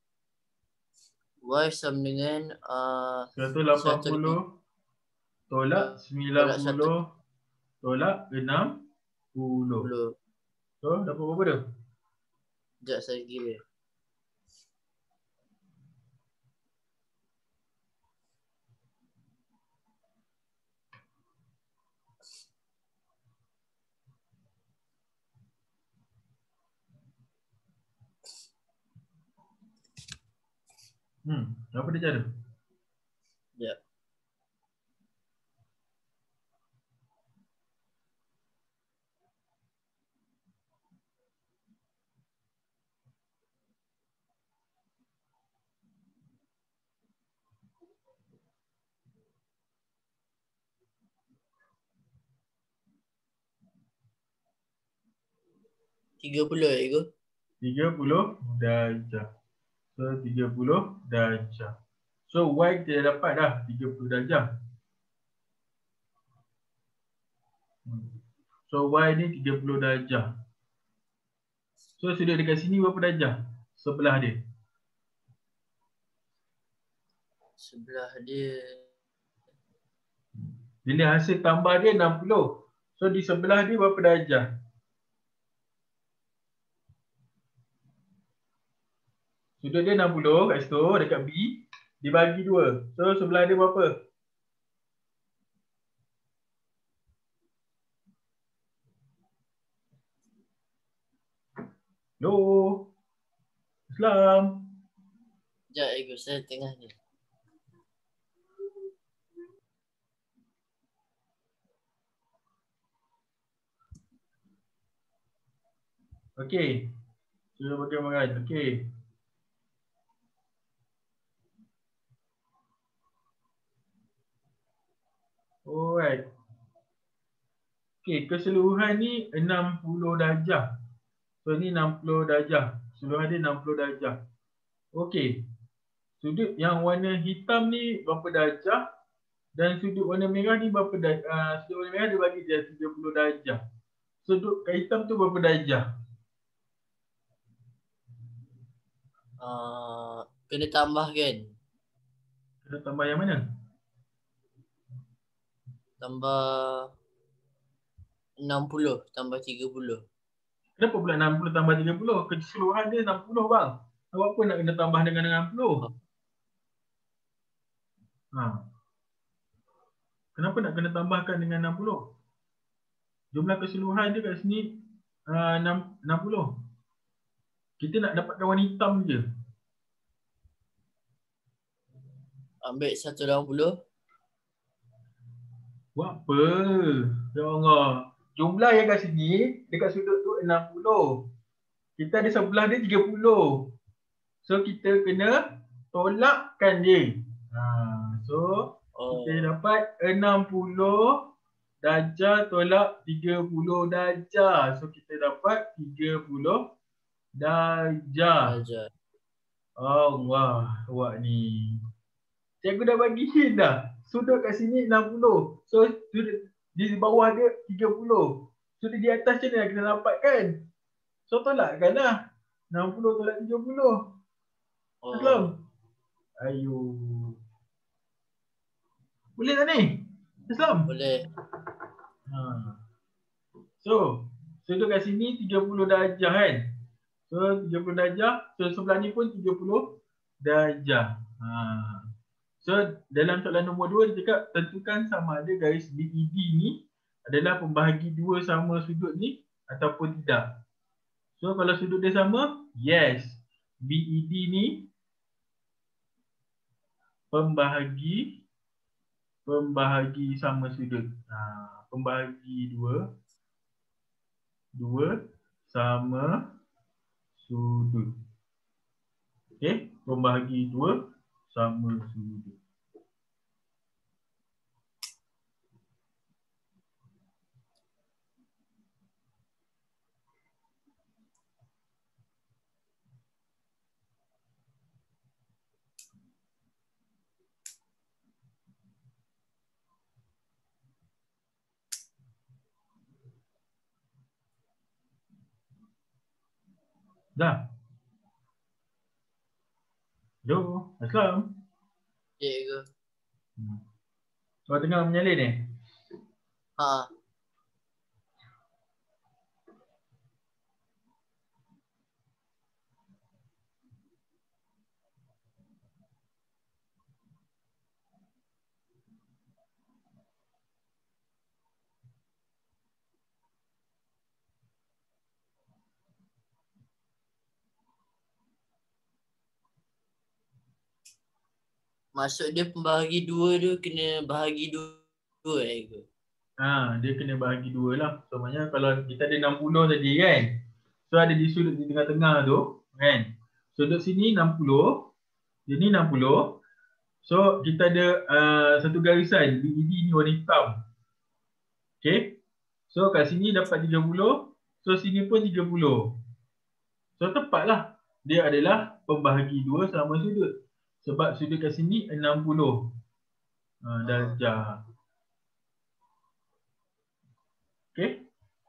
Y sama dengan uh, seratus lapan puluh tolak sembilan puluh tolak enam puluh. So, dapat berapa tu? Sekejap saya kira. Hmm, berapa darjah tu? Sekejap. tiga puluh ego. tiga puluh darjah. So, tiga puluh darjah. So, Y kita dah dapat dah tiga puluh darjah. So, Y ni tiga puluh darjah. So, sudut dekat sini berapa darjah? Sebelah dia. Sebelah dia. Bila hasil tambah dia enam puluh. So, di sebelah dia berapa darjah? Sudut dia enam puluh kat situ, dekat B. Dibagi dua. So, sebelah dia berapa? Hello? Islam? Sekejap ego, saya tengah ni. Okey. Sila bagi amaran. Okey. Alright. Okey, keseluruhan ni enam puluh darjah. So ni enam puluh darjah. Keseluruhan dia enam puluh darjah. Okey. Sudut yang warna hitam ni berapa darjah dan sudut warna merah ni berapa darjah? Uh, sudut warna merah dia bagi dia tiga puluh darjah. Sudut kat hitam tu berapa darjah? Uh, kena tambah kan? Kena tambah yang mana? Tambah enam puluh tambah tiga puluh. Kenapa pula enam puluh tambah tiga puluh? Keseluruhan dia enam puluh bang. Apa nak kena tambah dengan enam puluh? Oh. Ha. Kenapa nak kena tambahkan dengan enam puluh? Jumlah keseluruhan dia kat sini uh, enam puluh. Kita nak dapatkan warna hitam je. Ambil seratus lapan puluh. Buat apa? Ya Allah. Jumlah yang kat sini, dekat sudut tu enam puluh. Kita ada sebelah dia tiga puluh. So, kita kena tolakkan dia. Ha, so, oh. Kita dapat enam puluh darjah tolak tiga puluh darjah. So, kita dapat tiga puluh darjah. Darjah. Allah, awak ni. Cikgu dah bagi hint dah. Sudut kat sini enam puluh. So, sudut di bawah dia tiga puluh. Sudut di atas macam mana kita dapatkan? So, tolakkan lah. enam puluh tolak tiga puluh. Oh. Islam. Ayuh. Boleh tak ni? Islam? Boleh. Ha. So, sudut kat sini tiga puluh darjah kan? So, tiga puluh darjah. So, sebelah ni pun tiga puluh darjah. Ha. So, dalam soalan nombor dua dia cakap tentukan sama ada garis B E D ni adalah pembahagi dua sama sudut ni ataupun tidak. So, kalau sudut dia sama, yes. B E D ni pembahagi pembahagi sama sudut. Ha, pembahagi dua dua sama sudut. Okey, pembahagi dua sama sudut. Dah. Hello, Aslam. Ya ke? Hmm. Kau tengah menyalin ni? Ha. Maksud dia pembahagi dua tu kena bahagi dua, dua eh ke? Ha, dia kena bahagi dua lah. So, maknanya kalau kita ada enam puluh tadi kan. So, ada di sudut di tengah-tengah tu kan. Sudut sini enam puluh. Dia ni enam puluh. So, kita ada uh, satu garisan. B E D ni warna hitam. Okay. So, kat sini dapat tiga puluh. So, sini pun tiga puluh. So, tepatlah. Dia adalah pembahagi dua sama sudut. Sebab sudut kat sini enam puluh uh, darjah. Okay.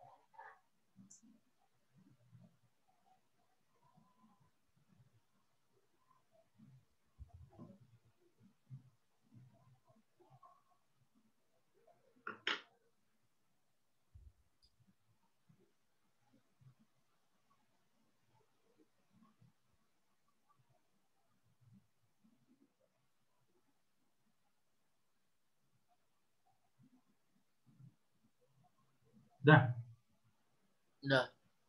Dah? Dah.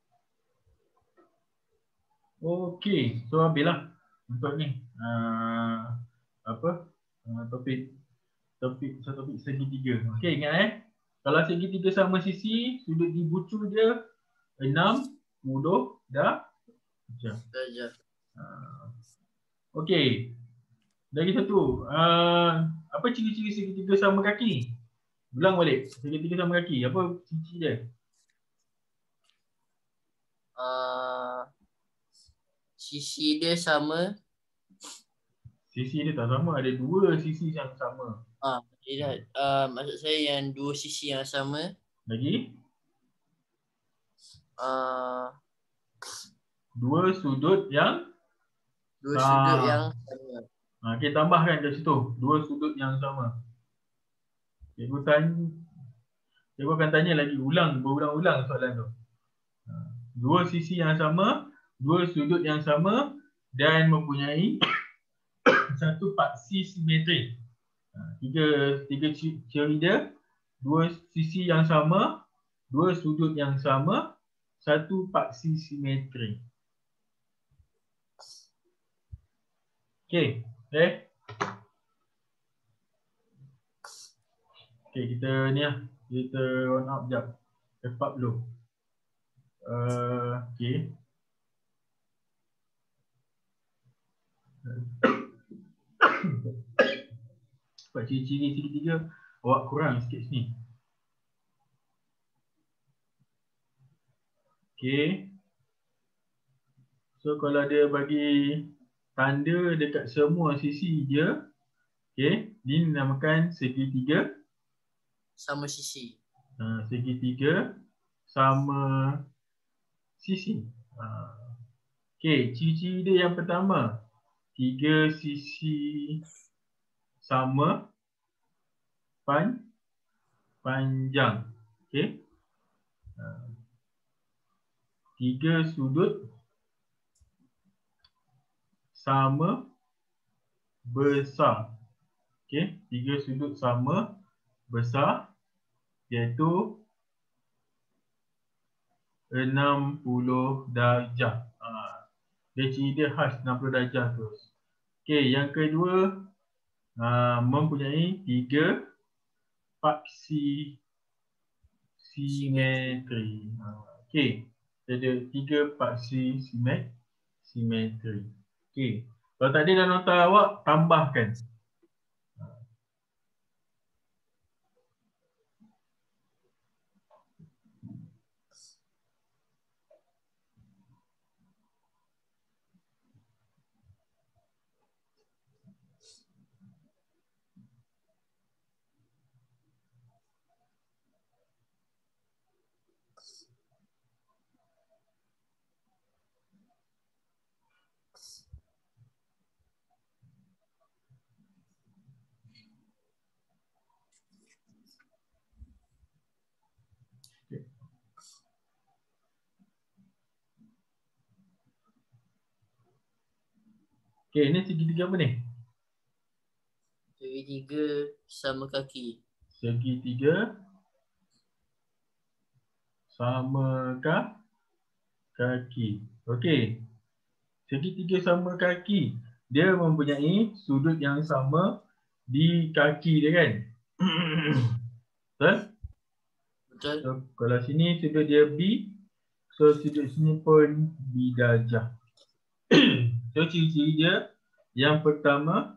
Okey, so habislah untuk ni. Uh, apa? Uh, topik topik topik segitiga. Okey, ingat eh. Kalau segitiga sama sisi, sudut di bucu dia enam, puluh darjah. Darjah. Uh, Okey. Lagi satu. Uh, apa ciri-ciri segitiga sama kaki? Ulang balik. Segitiga sama kaki. Apa ciri-ciri dia? Uh, sisi dia sama. Sisi dia tak sama. Ada dua sisi yang sama. Ah, tidak. Uh, maksud saya yang dua sisi yang sama. Lagi? Uh, Dua sudut yang dua sama. sudut yang sama. Ha, okay, tambahkan kat situ. Dua sudut yang sama. Cikgu tanya, cikgu akan tanya lagi ulang, berulang-ulang soalan tu. Ha, dua sisi yang sama, dua sudut yang sama dan mempunyai satu paksi simetri. Ha, tiga tiga ciri dia, dua sisi yang sama, dua sudut yang sama, satu paksi simetri. Okey, eh. Okey, kita ni lah. Kita run up sekejap. Cepat dulu. Uh, Okey. Sebab ciri-ciri segitiga awak kurang sikit sini. Okey. So kalau dia bagi tanda dekat semua sisi dia, okey, ini dinamakan segitiga Sama sisi. uh, segitiga sama sisi. Uh, okey, ciri-ciri dia yang pertama, tiga sisi sama pan panjang. Okey. Uh, tiga sudut sama besar. Okey, tiga sudut sama besar iaitu enam puluh darjah. Ha, dia ciri dia khas enam puluh darjah tu. Okey, yang kedua ha, mempunyai tiga paksi simetri. Ha, okey, ada tiga paksi simet simetri. Okey, kalau tak ada dalam nota awak, tambahkan. Okey, ini segitiga apa ni? Segitiga sama kaki. Segitiga sama kah? Kaki. Okey. Segitiga sama kaki. Dia mempunyai sudut yang sama di kaki dia kan? Betul? Betul? So, kalau sini sudut dia B, so sudut sini pun B darjah. So ciri-ciri dia yang pertama,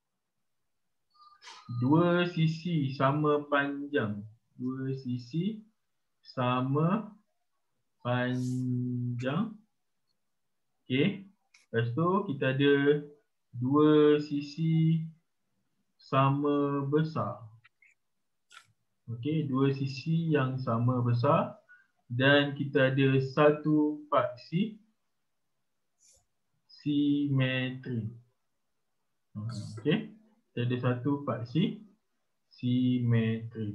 dua sisi sama panjang. Dua sisi sama panjang. Okey. Lepas tu kita ada dua sisi sama besar. Okey, dua sisi yang sama besar dan kita ada satu paksi simetri. Okey, kita ada satu paksi simetri.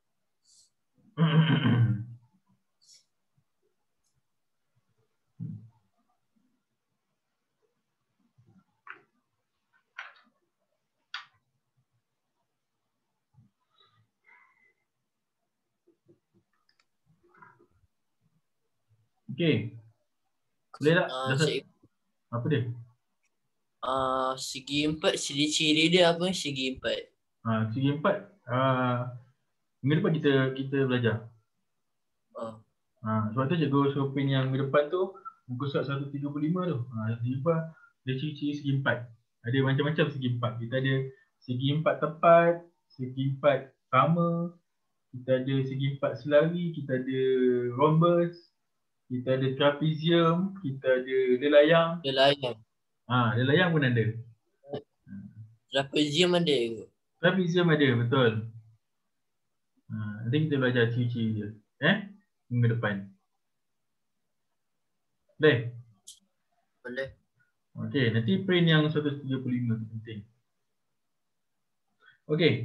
Okey. Boleh tak? Uh, Dah cik, apa dia? uh, segi empat, ciri-ciri dia apa segi empat? Ha, segi empat. Uh, minggu depan kita kita belajar. Oh. Ha, sebab tu cikgu suruh print yang depan tu muka surat seratus tiga puluh lima tu. Ha, seratus tiga puluh lima dia ciri-ciri segi empat. Ada macam-macam segi empat. Kita ada segi empat tepat, segi empat sama, kita ada segi empat selari, kita ada rhombus, kita ada trapezium, kita ada lelayang. Lelayang. Ha, lelayang pun ada. Trapezium ada ke? Trapezium ada, betul. Ha, nanti kita belajar ciri-ciri dia. Eh? Minggu depan. Boleh? Boleh. Okey, nanti print yang seratus tiga puluh lima tu penting. Okey.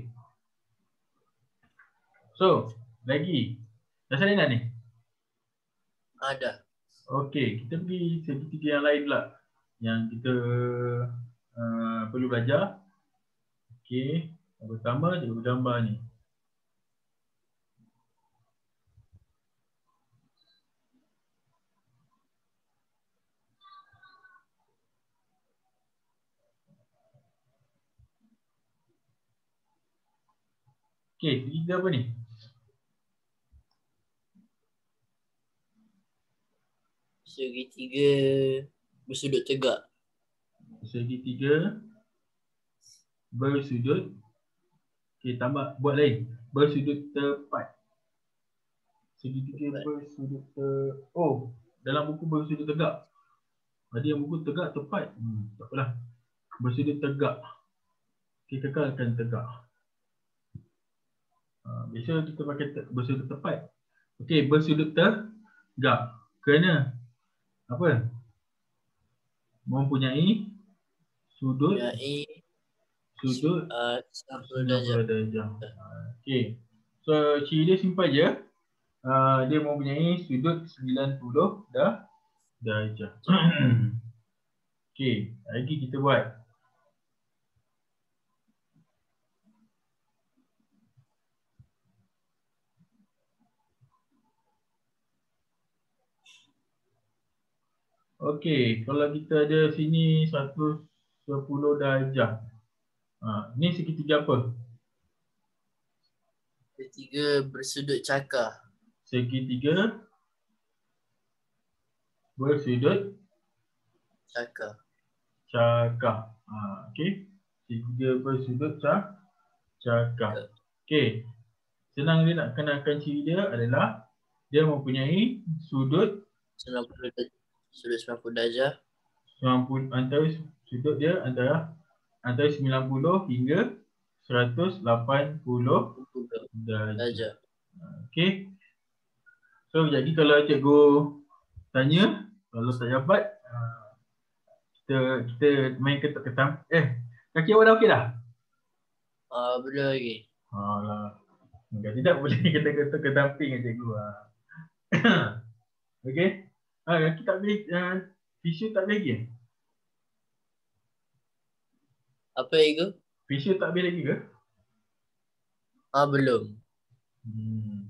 So, lagi. Dah salinan ni? Ada. Okey, kita pergi segitiga yang lain pula. Yang kita uh, perlu belajar. Okey, yang pertama cikgu gambar ni. Okey, segitiga apa ni? Segitiga bersudut tegak. Segitiga bersudut. Okey, tambah buat lain. Bersudut tepat. Segitiga Tepat. bersudut te... Oh, dalam buku bersudut tegak. Ada yang buku tegak tepat. Hmm, tak apalah. Bersudut tegak. Kita kekalkan tegak. Ha, biasa kita pakai te bersudut tepat. Okey, bersudut tegak. Kerana apa? Mempunyai sudut Mempunyai sudut uh, sembilan puluh sembilan puluh darjah. darjah. Okey. So ciri dia simple je. Uh, dia mempunyai sudut sembilan puluh dah darjah. Okey, lagi kita buat. Okey, kalau kita ada sini seratus sepuluh darjah. Ha, ni segitiga apa? Segitiga bersudut cakar. Segitiga bersudut Cakar. cakar. Ha, okey. Segitiga bersudut ca cakar. Okey. Senang dia nak kenalkan ciri dia adalah dia mempunyai sudut sembilan puluh darjah. Sudut sembilan puluh darjah. sembilan puluh, antara sudut dia antara antara sembilan puluh hingga seratus lapan puluh darjah. Darjah. Okey. So jadi kalau cikgu tanya, kalau tak dapat kita kita main ketam-ketam. Eh, kaki awak dah okey dah? Ah, uh, belum lagi. Alah. Enggak tidak boleh kita kata kedamping dengan cikgu. Ha. Okey. Ah, kaki tak boleh uh, tisu tak boleh lagi eh? Apa itu? Facial tak boleh lagi ke? Ah, belum. Hmm.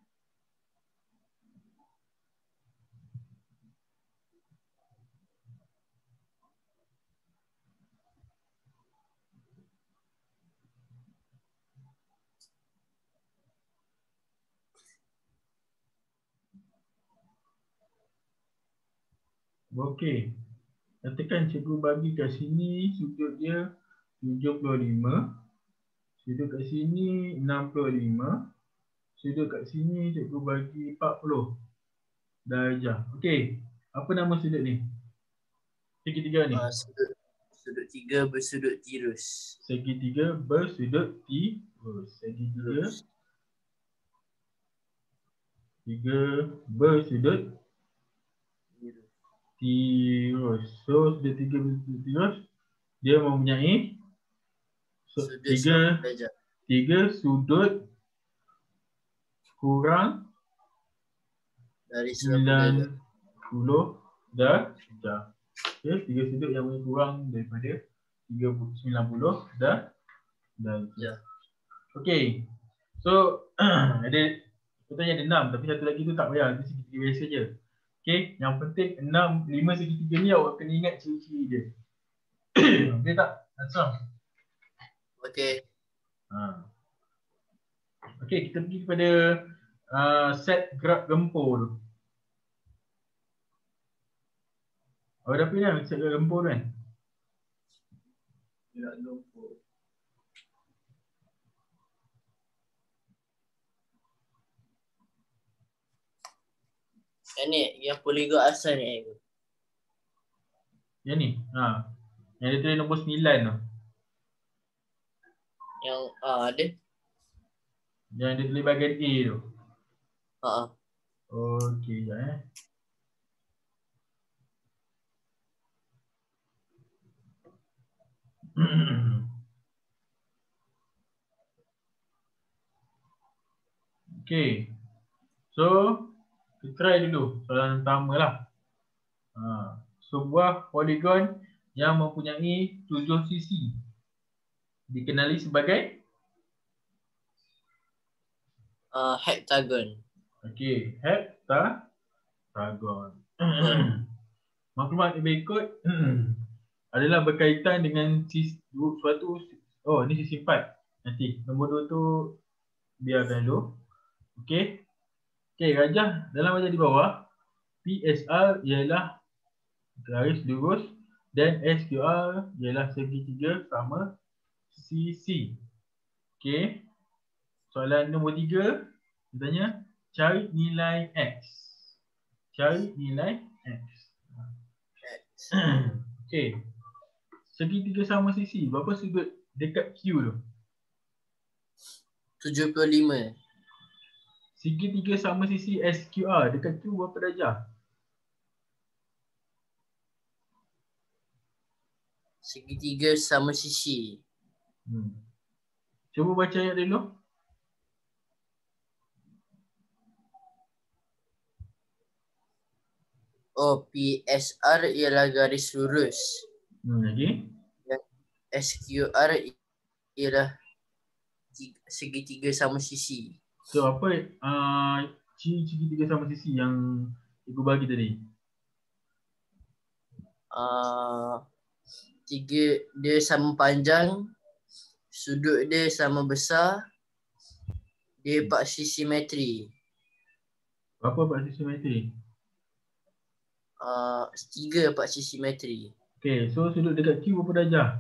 Okey. Katakan cikgu bagi kat sini sudut dia tujuh puluh lima. Sudut kat sini enam puluh lima. Sudut kat sini cikgu bagi empat puluh darjah. Okey. Apa nama sudut ni? Segitiga ni. Ah, sudut sudut tiga bersudut tirus. Segitiga bersudut tirus. Segitiga tiga bersudut tirus. So sudut tiga bersudut tirus dia mempunyai Sudut tiga darjah. tiga sudut kurang Dari sembilan sembilan puluh darjah. Okey, tiga sudut yang lebih kurang daripada tiga puluh, sembilan puluh dah darjah. Okey. So ada contohnya ada enam tapi satu lagi tu tak payah, itu segitiga biasa je. Okey, yang penting enam lima segitiga ni awak kena ingat ciri-ciri dia. Okey tak? Asam. Okey. Ha. Okey, kita pergi kepada uh, set gerak gempur tu. Awak dah pernah set kat lumpur kan? Gerak lumpur. Yang ni, yang poligon asal ni. Yang ni? Ha. Yang dia tulis nombor sembilan tu. Yang ah ada. Yang dia tulis bahagian A tu. Ha ah. Okey, sekejap eh. Okey. So, kita try dulu soalan pertama lah. Ha. Sebuah poligon yang mempunyai tujuh sisi dikenali sebagai Uh, heptagon. okey, heptagon. Maklumat yang berikut adalah berkaitan dengan sis, suatu oh ni sisi empat. Nanti nombor dua tu biarkan dulu. Okey. Okey, rajah dalam rajah di bawah P S R ialah garis lurus dan S Q R ialah segitiga sama sisi. Okey. Soalan nombor tiga, dia tanya cari nilai X. Cari nilai X. Okey. Segitiga sama sisi, berapa sudut dekat Q tu? tujuh puluh lima. Segitiga sama sisi S Q R dekat Q berapa darjah? Segitiga sama sisi. Hmm. Cuba baca ayat dulu. Oh, P S R ialah garis lurus. Hmm, lagi. Dan S Q R ialah segitiga sama sisi. So apa uh, ciri segitiga sama sisi yang ibu bagi tadi? Uh, tiga dia sama panjang, sudut dia sama besar, dia paksi simetri. Berapa paksi simetri? Uh, tiga paksi simetri. Okay, so sudut dekat Q berapa darjah?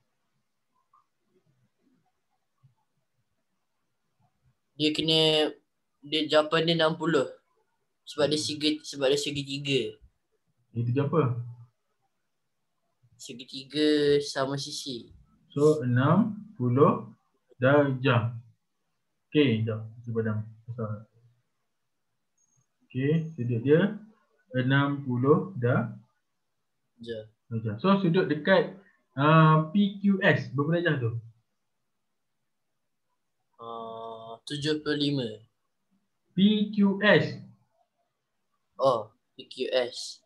Dia kena dia jawapan dia enam puluh. Sebab dia segi sebab dia segitiga. Itu je apa? Segitiga sama sisi. So enam puluh darjah. Okay, jap. Cuba padam. Okay, sudut dia enam puluh darjah. So sudut dekat uh, P Q S berapa darjah tu? Uh, tujuh puluh lima. P Q S. Oh, P Q S.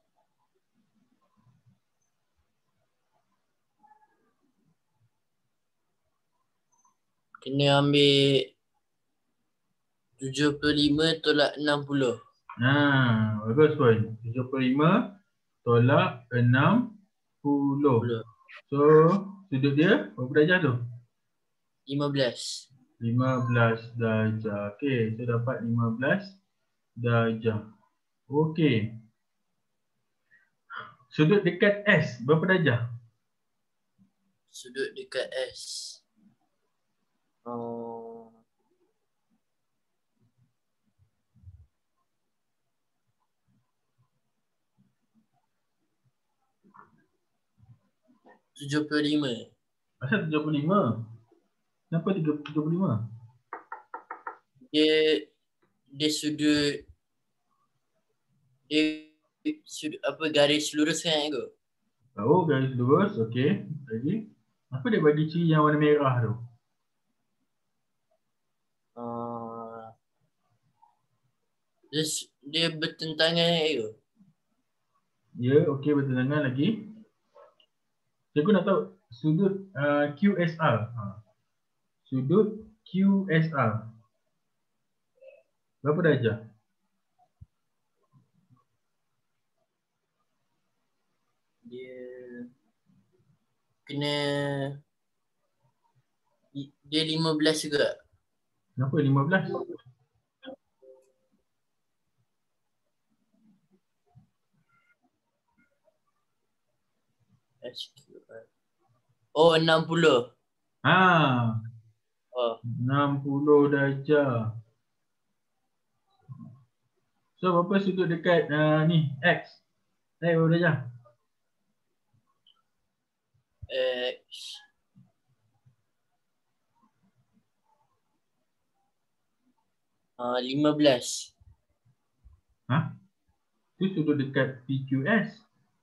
Kena ambil tujuh puluh lima tolak enam puluh. Nah, bagus pun. tujuh puluh lima tolak enam puluh. So, sudut dia berapa darjah tu? lima belas. lima belas darjah. Okey, so dapat lima belas darjah. Okey. Sudut dekat S berapa darjah? Sudut dekat S. Oh. tujuh puluh lima. Asal tujuh puluh lima? Kenapa tujuh puluh lima? Dia dia sudut dia sudut apa garis lurus kan tu. Oh, garis lurus. Okey. Lagi. Apa dia bagi ciri yang warna merah tu? Uh, dia, dia bertentangan tu. Ya, okey, bertentangan lagi. Cikgu nak tahu sudut uh, Q S R. Ha. Sudut Q S R. Berapa darjah? Dia kena dia lima belas juga. Kenapa lima belas? S Q R. Oh, enam puluh. Ha, Oh, enam puluh darjah. So berapa sudut dekat uh, ni X? X berapa darjah? X. Uh, lima belas. Ha? Tu sudut dekat P Q S.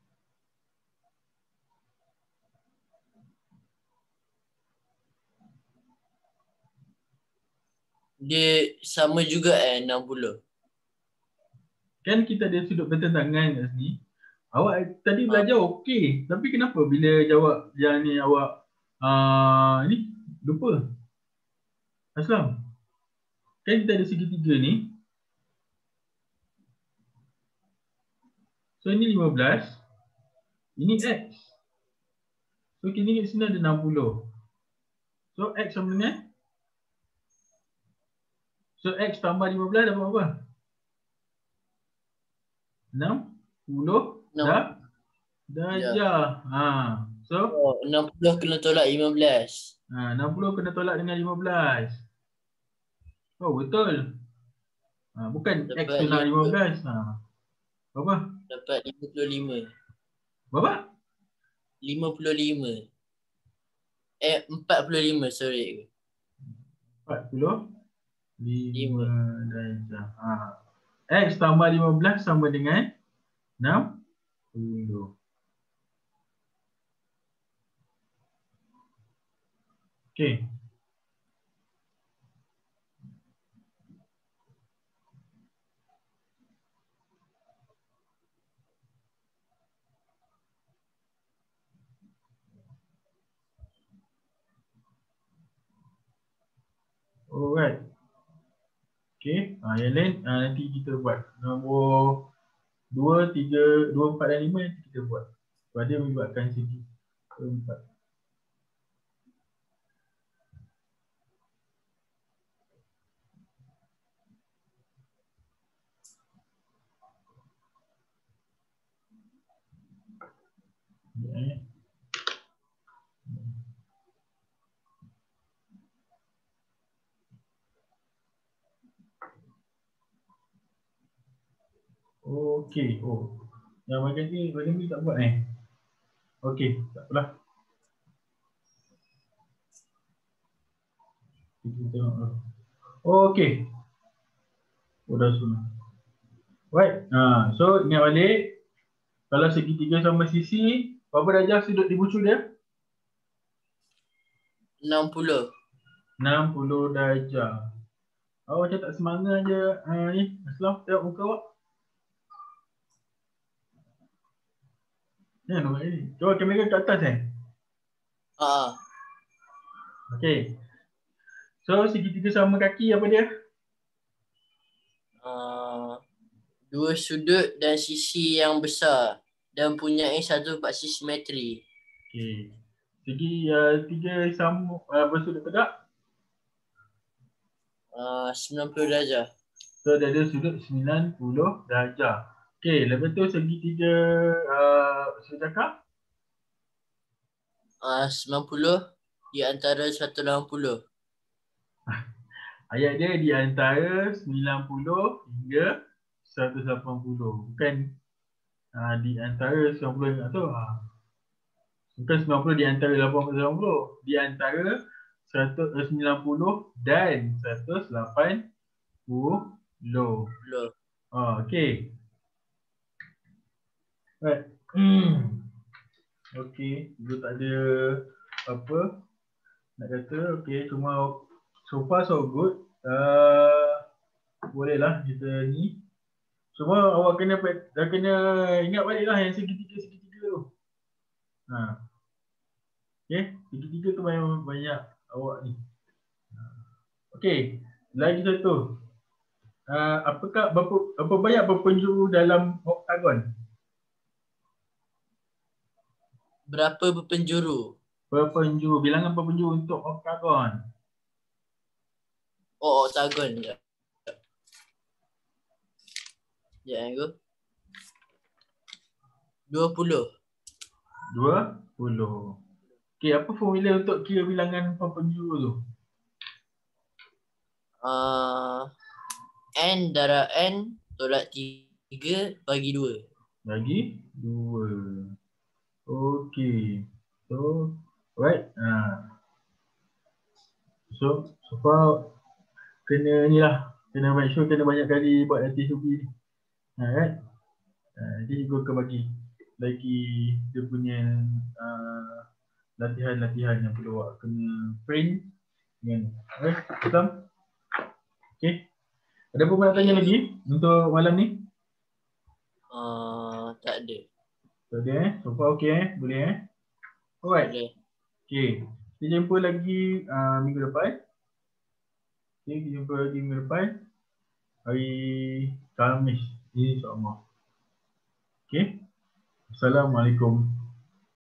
Dia sama juga eh enam puluh. Kan kita ada sudut bertentangan kat sini. Awak tadi Uh, belajar okey, tapi kenapa bila jawab yang ni awak uh, ni lupa? Aslam, kan kita ada segitiga ni. So ini lima belas. Ini X. So kini kat sini ada enam puluh. So X sama dengan, so X tambah lima belas dapat apa? enam puluh dah darjah. Ha. So oh, enam puluh kena tolak lima belas. ha, enam puluh kena tolak dengan lima belas. Oh betul. Ha, bukan Dapat X tu nak lima belas. Ha. Berapa? Dapat lima puluh lima. Berapa? lima puluh lima. Eh, empat puluh lima, sorry. empat puluh lima darjah. Ha. X tambah lima belas sama dengan enam puluh. Okey. Alright. Okey. Ha, yang lain ha, nanti kita buat. Nombor dua, tiga, dua, empat dan lima nanti kita buat. Sebab dia melibatkan segi keempat. Ya, eh. Okey. Oh. Yang bagian ni, bagian ni tak buat eh. Okey, tak apalah. Kita tengok dulu. Okey. Oh, dah semua. Right. Ha, so ingat balik. Kalau segitiga sama sisi, berapa darjah sudut dibucu dia? enam puluh. enam puluh darjah. Awak macam tak semangat je. Ha, ni, Aslam, tengok muka awak. Ni, nampak ni. Cuba kamera kat atas eh. Ah, Okey. So, segitiga sama kaki apa dia? uh, dua sudut dan sisi yang besar dan punya satu paksi simetri. Okey. Segi uh, tiga sama uh, bersudut tegak. Uh, sembilan puluh darjah. So, dia ada sudut sembilan puluh darjah. Okey, lepas tu segitiga uh, sudut cakap. Uh, sembilan puluh di antara seratus lapan puluh. Ayat dia di antara sembilan puluh hingga seratus lapan puluh. Bukan uh, di antara sembilan puluh hingga tu. Uh. Bukan sembilan puluh di antara lapan puluh sembilan puluh. Di antara seratus sembilan puluh dan seratus lapan puluh. Oh, okey. Right. Hmm. Okey, dia tak ada apa nak kata. Okey, cuma so far so good. Uh, bolehlah kita ni. Cuma awak kena dah kena ingat baliklah yang segitiga-segitiga tu. Ha. Okey, segitiga tu banyak banyak awak ni. Okey, lagi satu. Uh, apakah berapa berapa banyak berpenjuru dalam oktagon? Berapa berpenjuru? Berpenjuru, bilangan berpenjuru untuk oktagon. Oh, oktagon je. Ya, aku. dua puluh. dua puluh. Okey, apa formula untuk kira bilangan penjuru tu? Uh, N darab N tolak tiga bagi dua. Bagi dua. Okey. So, right. Ha. So, so far kena ni lah. Kena make sure kena banyak kali buat L T S O P ni. Ha, right? Ha, nanti cikgu akan bagi lagi dia punya uh, latihan-latihan yang perlu awak kena print dengan. Alright, Islam? Okay. Ada apa nak tanya lagi untuk malam ni? Uh, tak ada. Tak ada eh? So far okay eh? Boleh eh? Alright. Boleh. Okay. Kita jumpa lagi uh, minggu depan. Okay, kita jumpa lagi minggu depan. Hari Khamis. InsyaAllah. Okay. Assalamualaikum.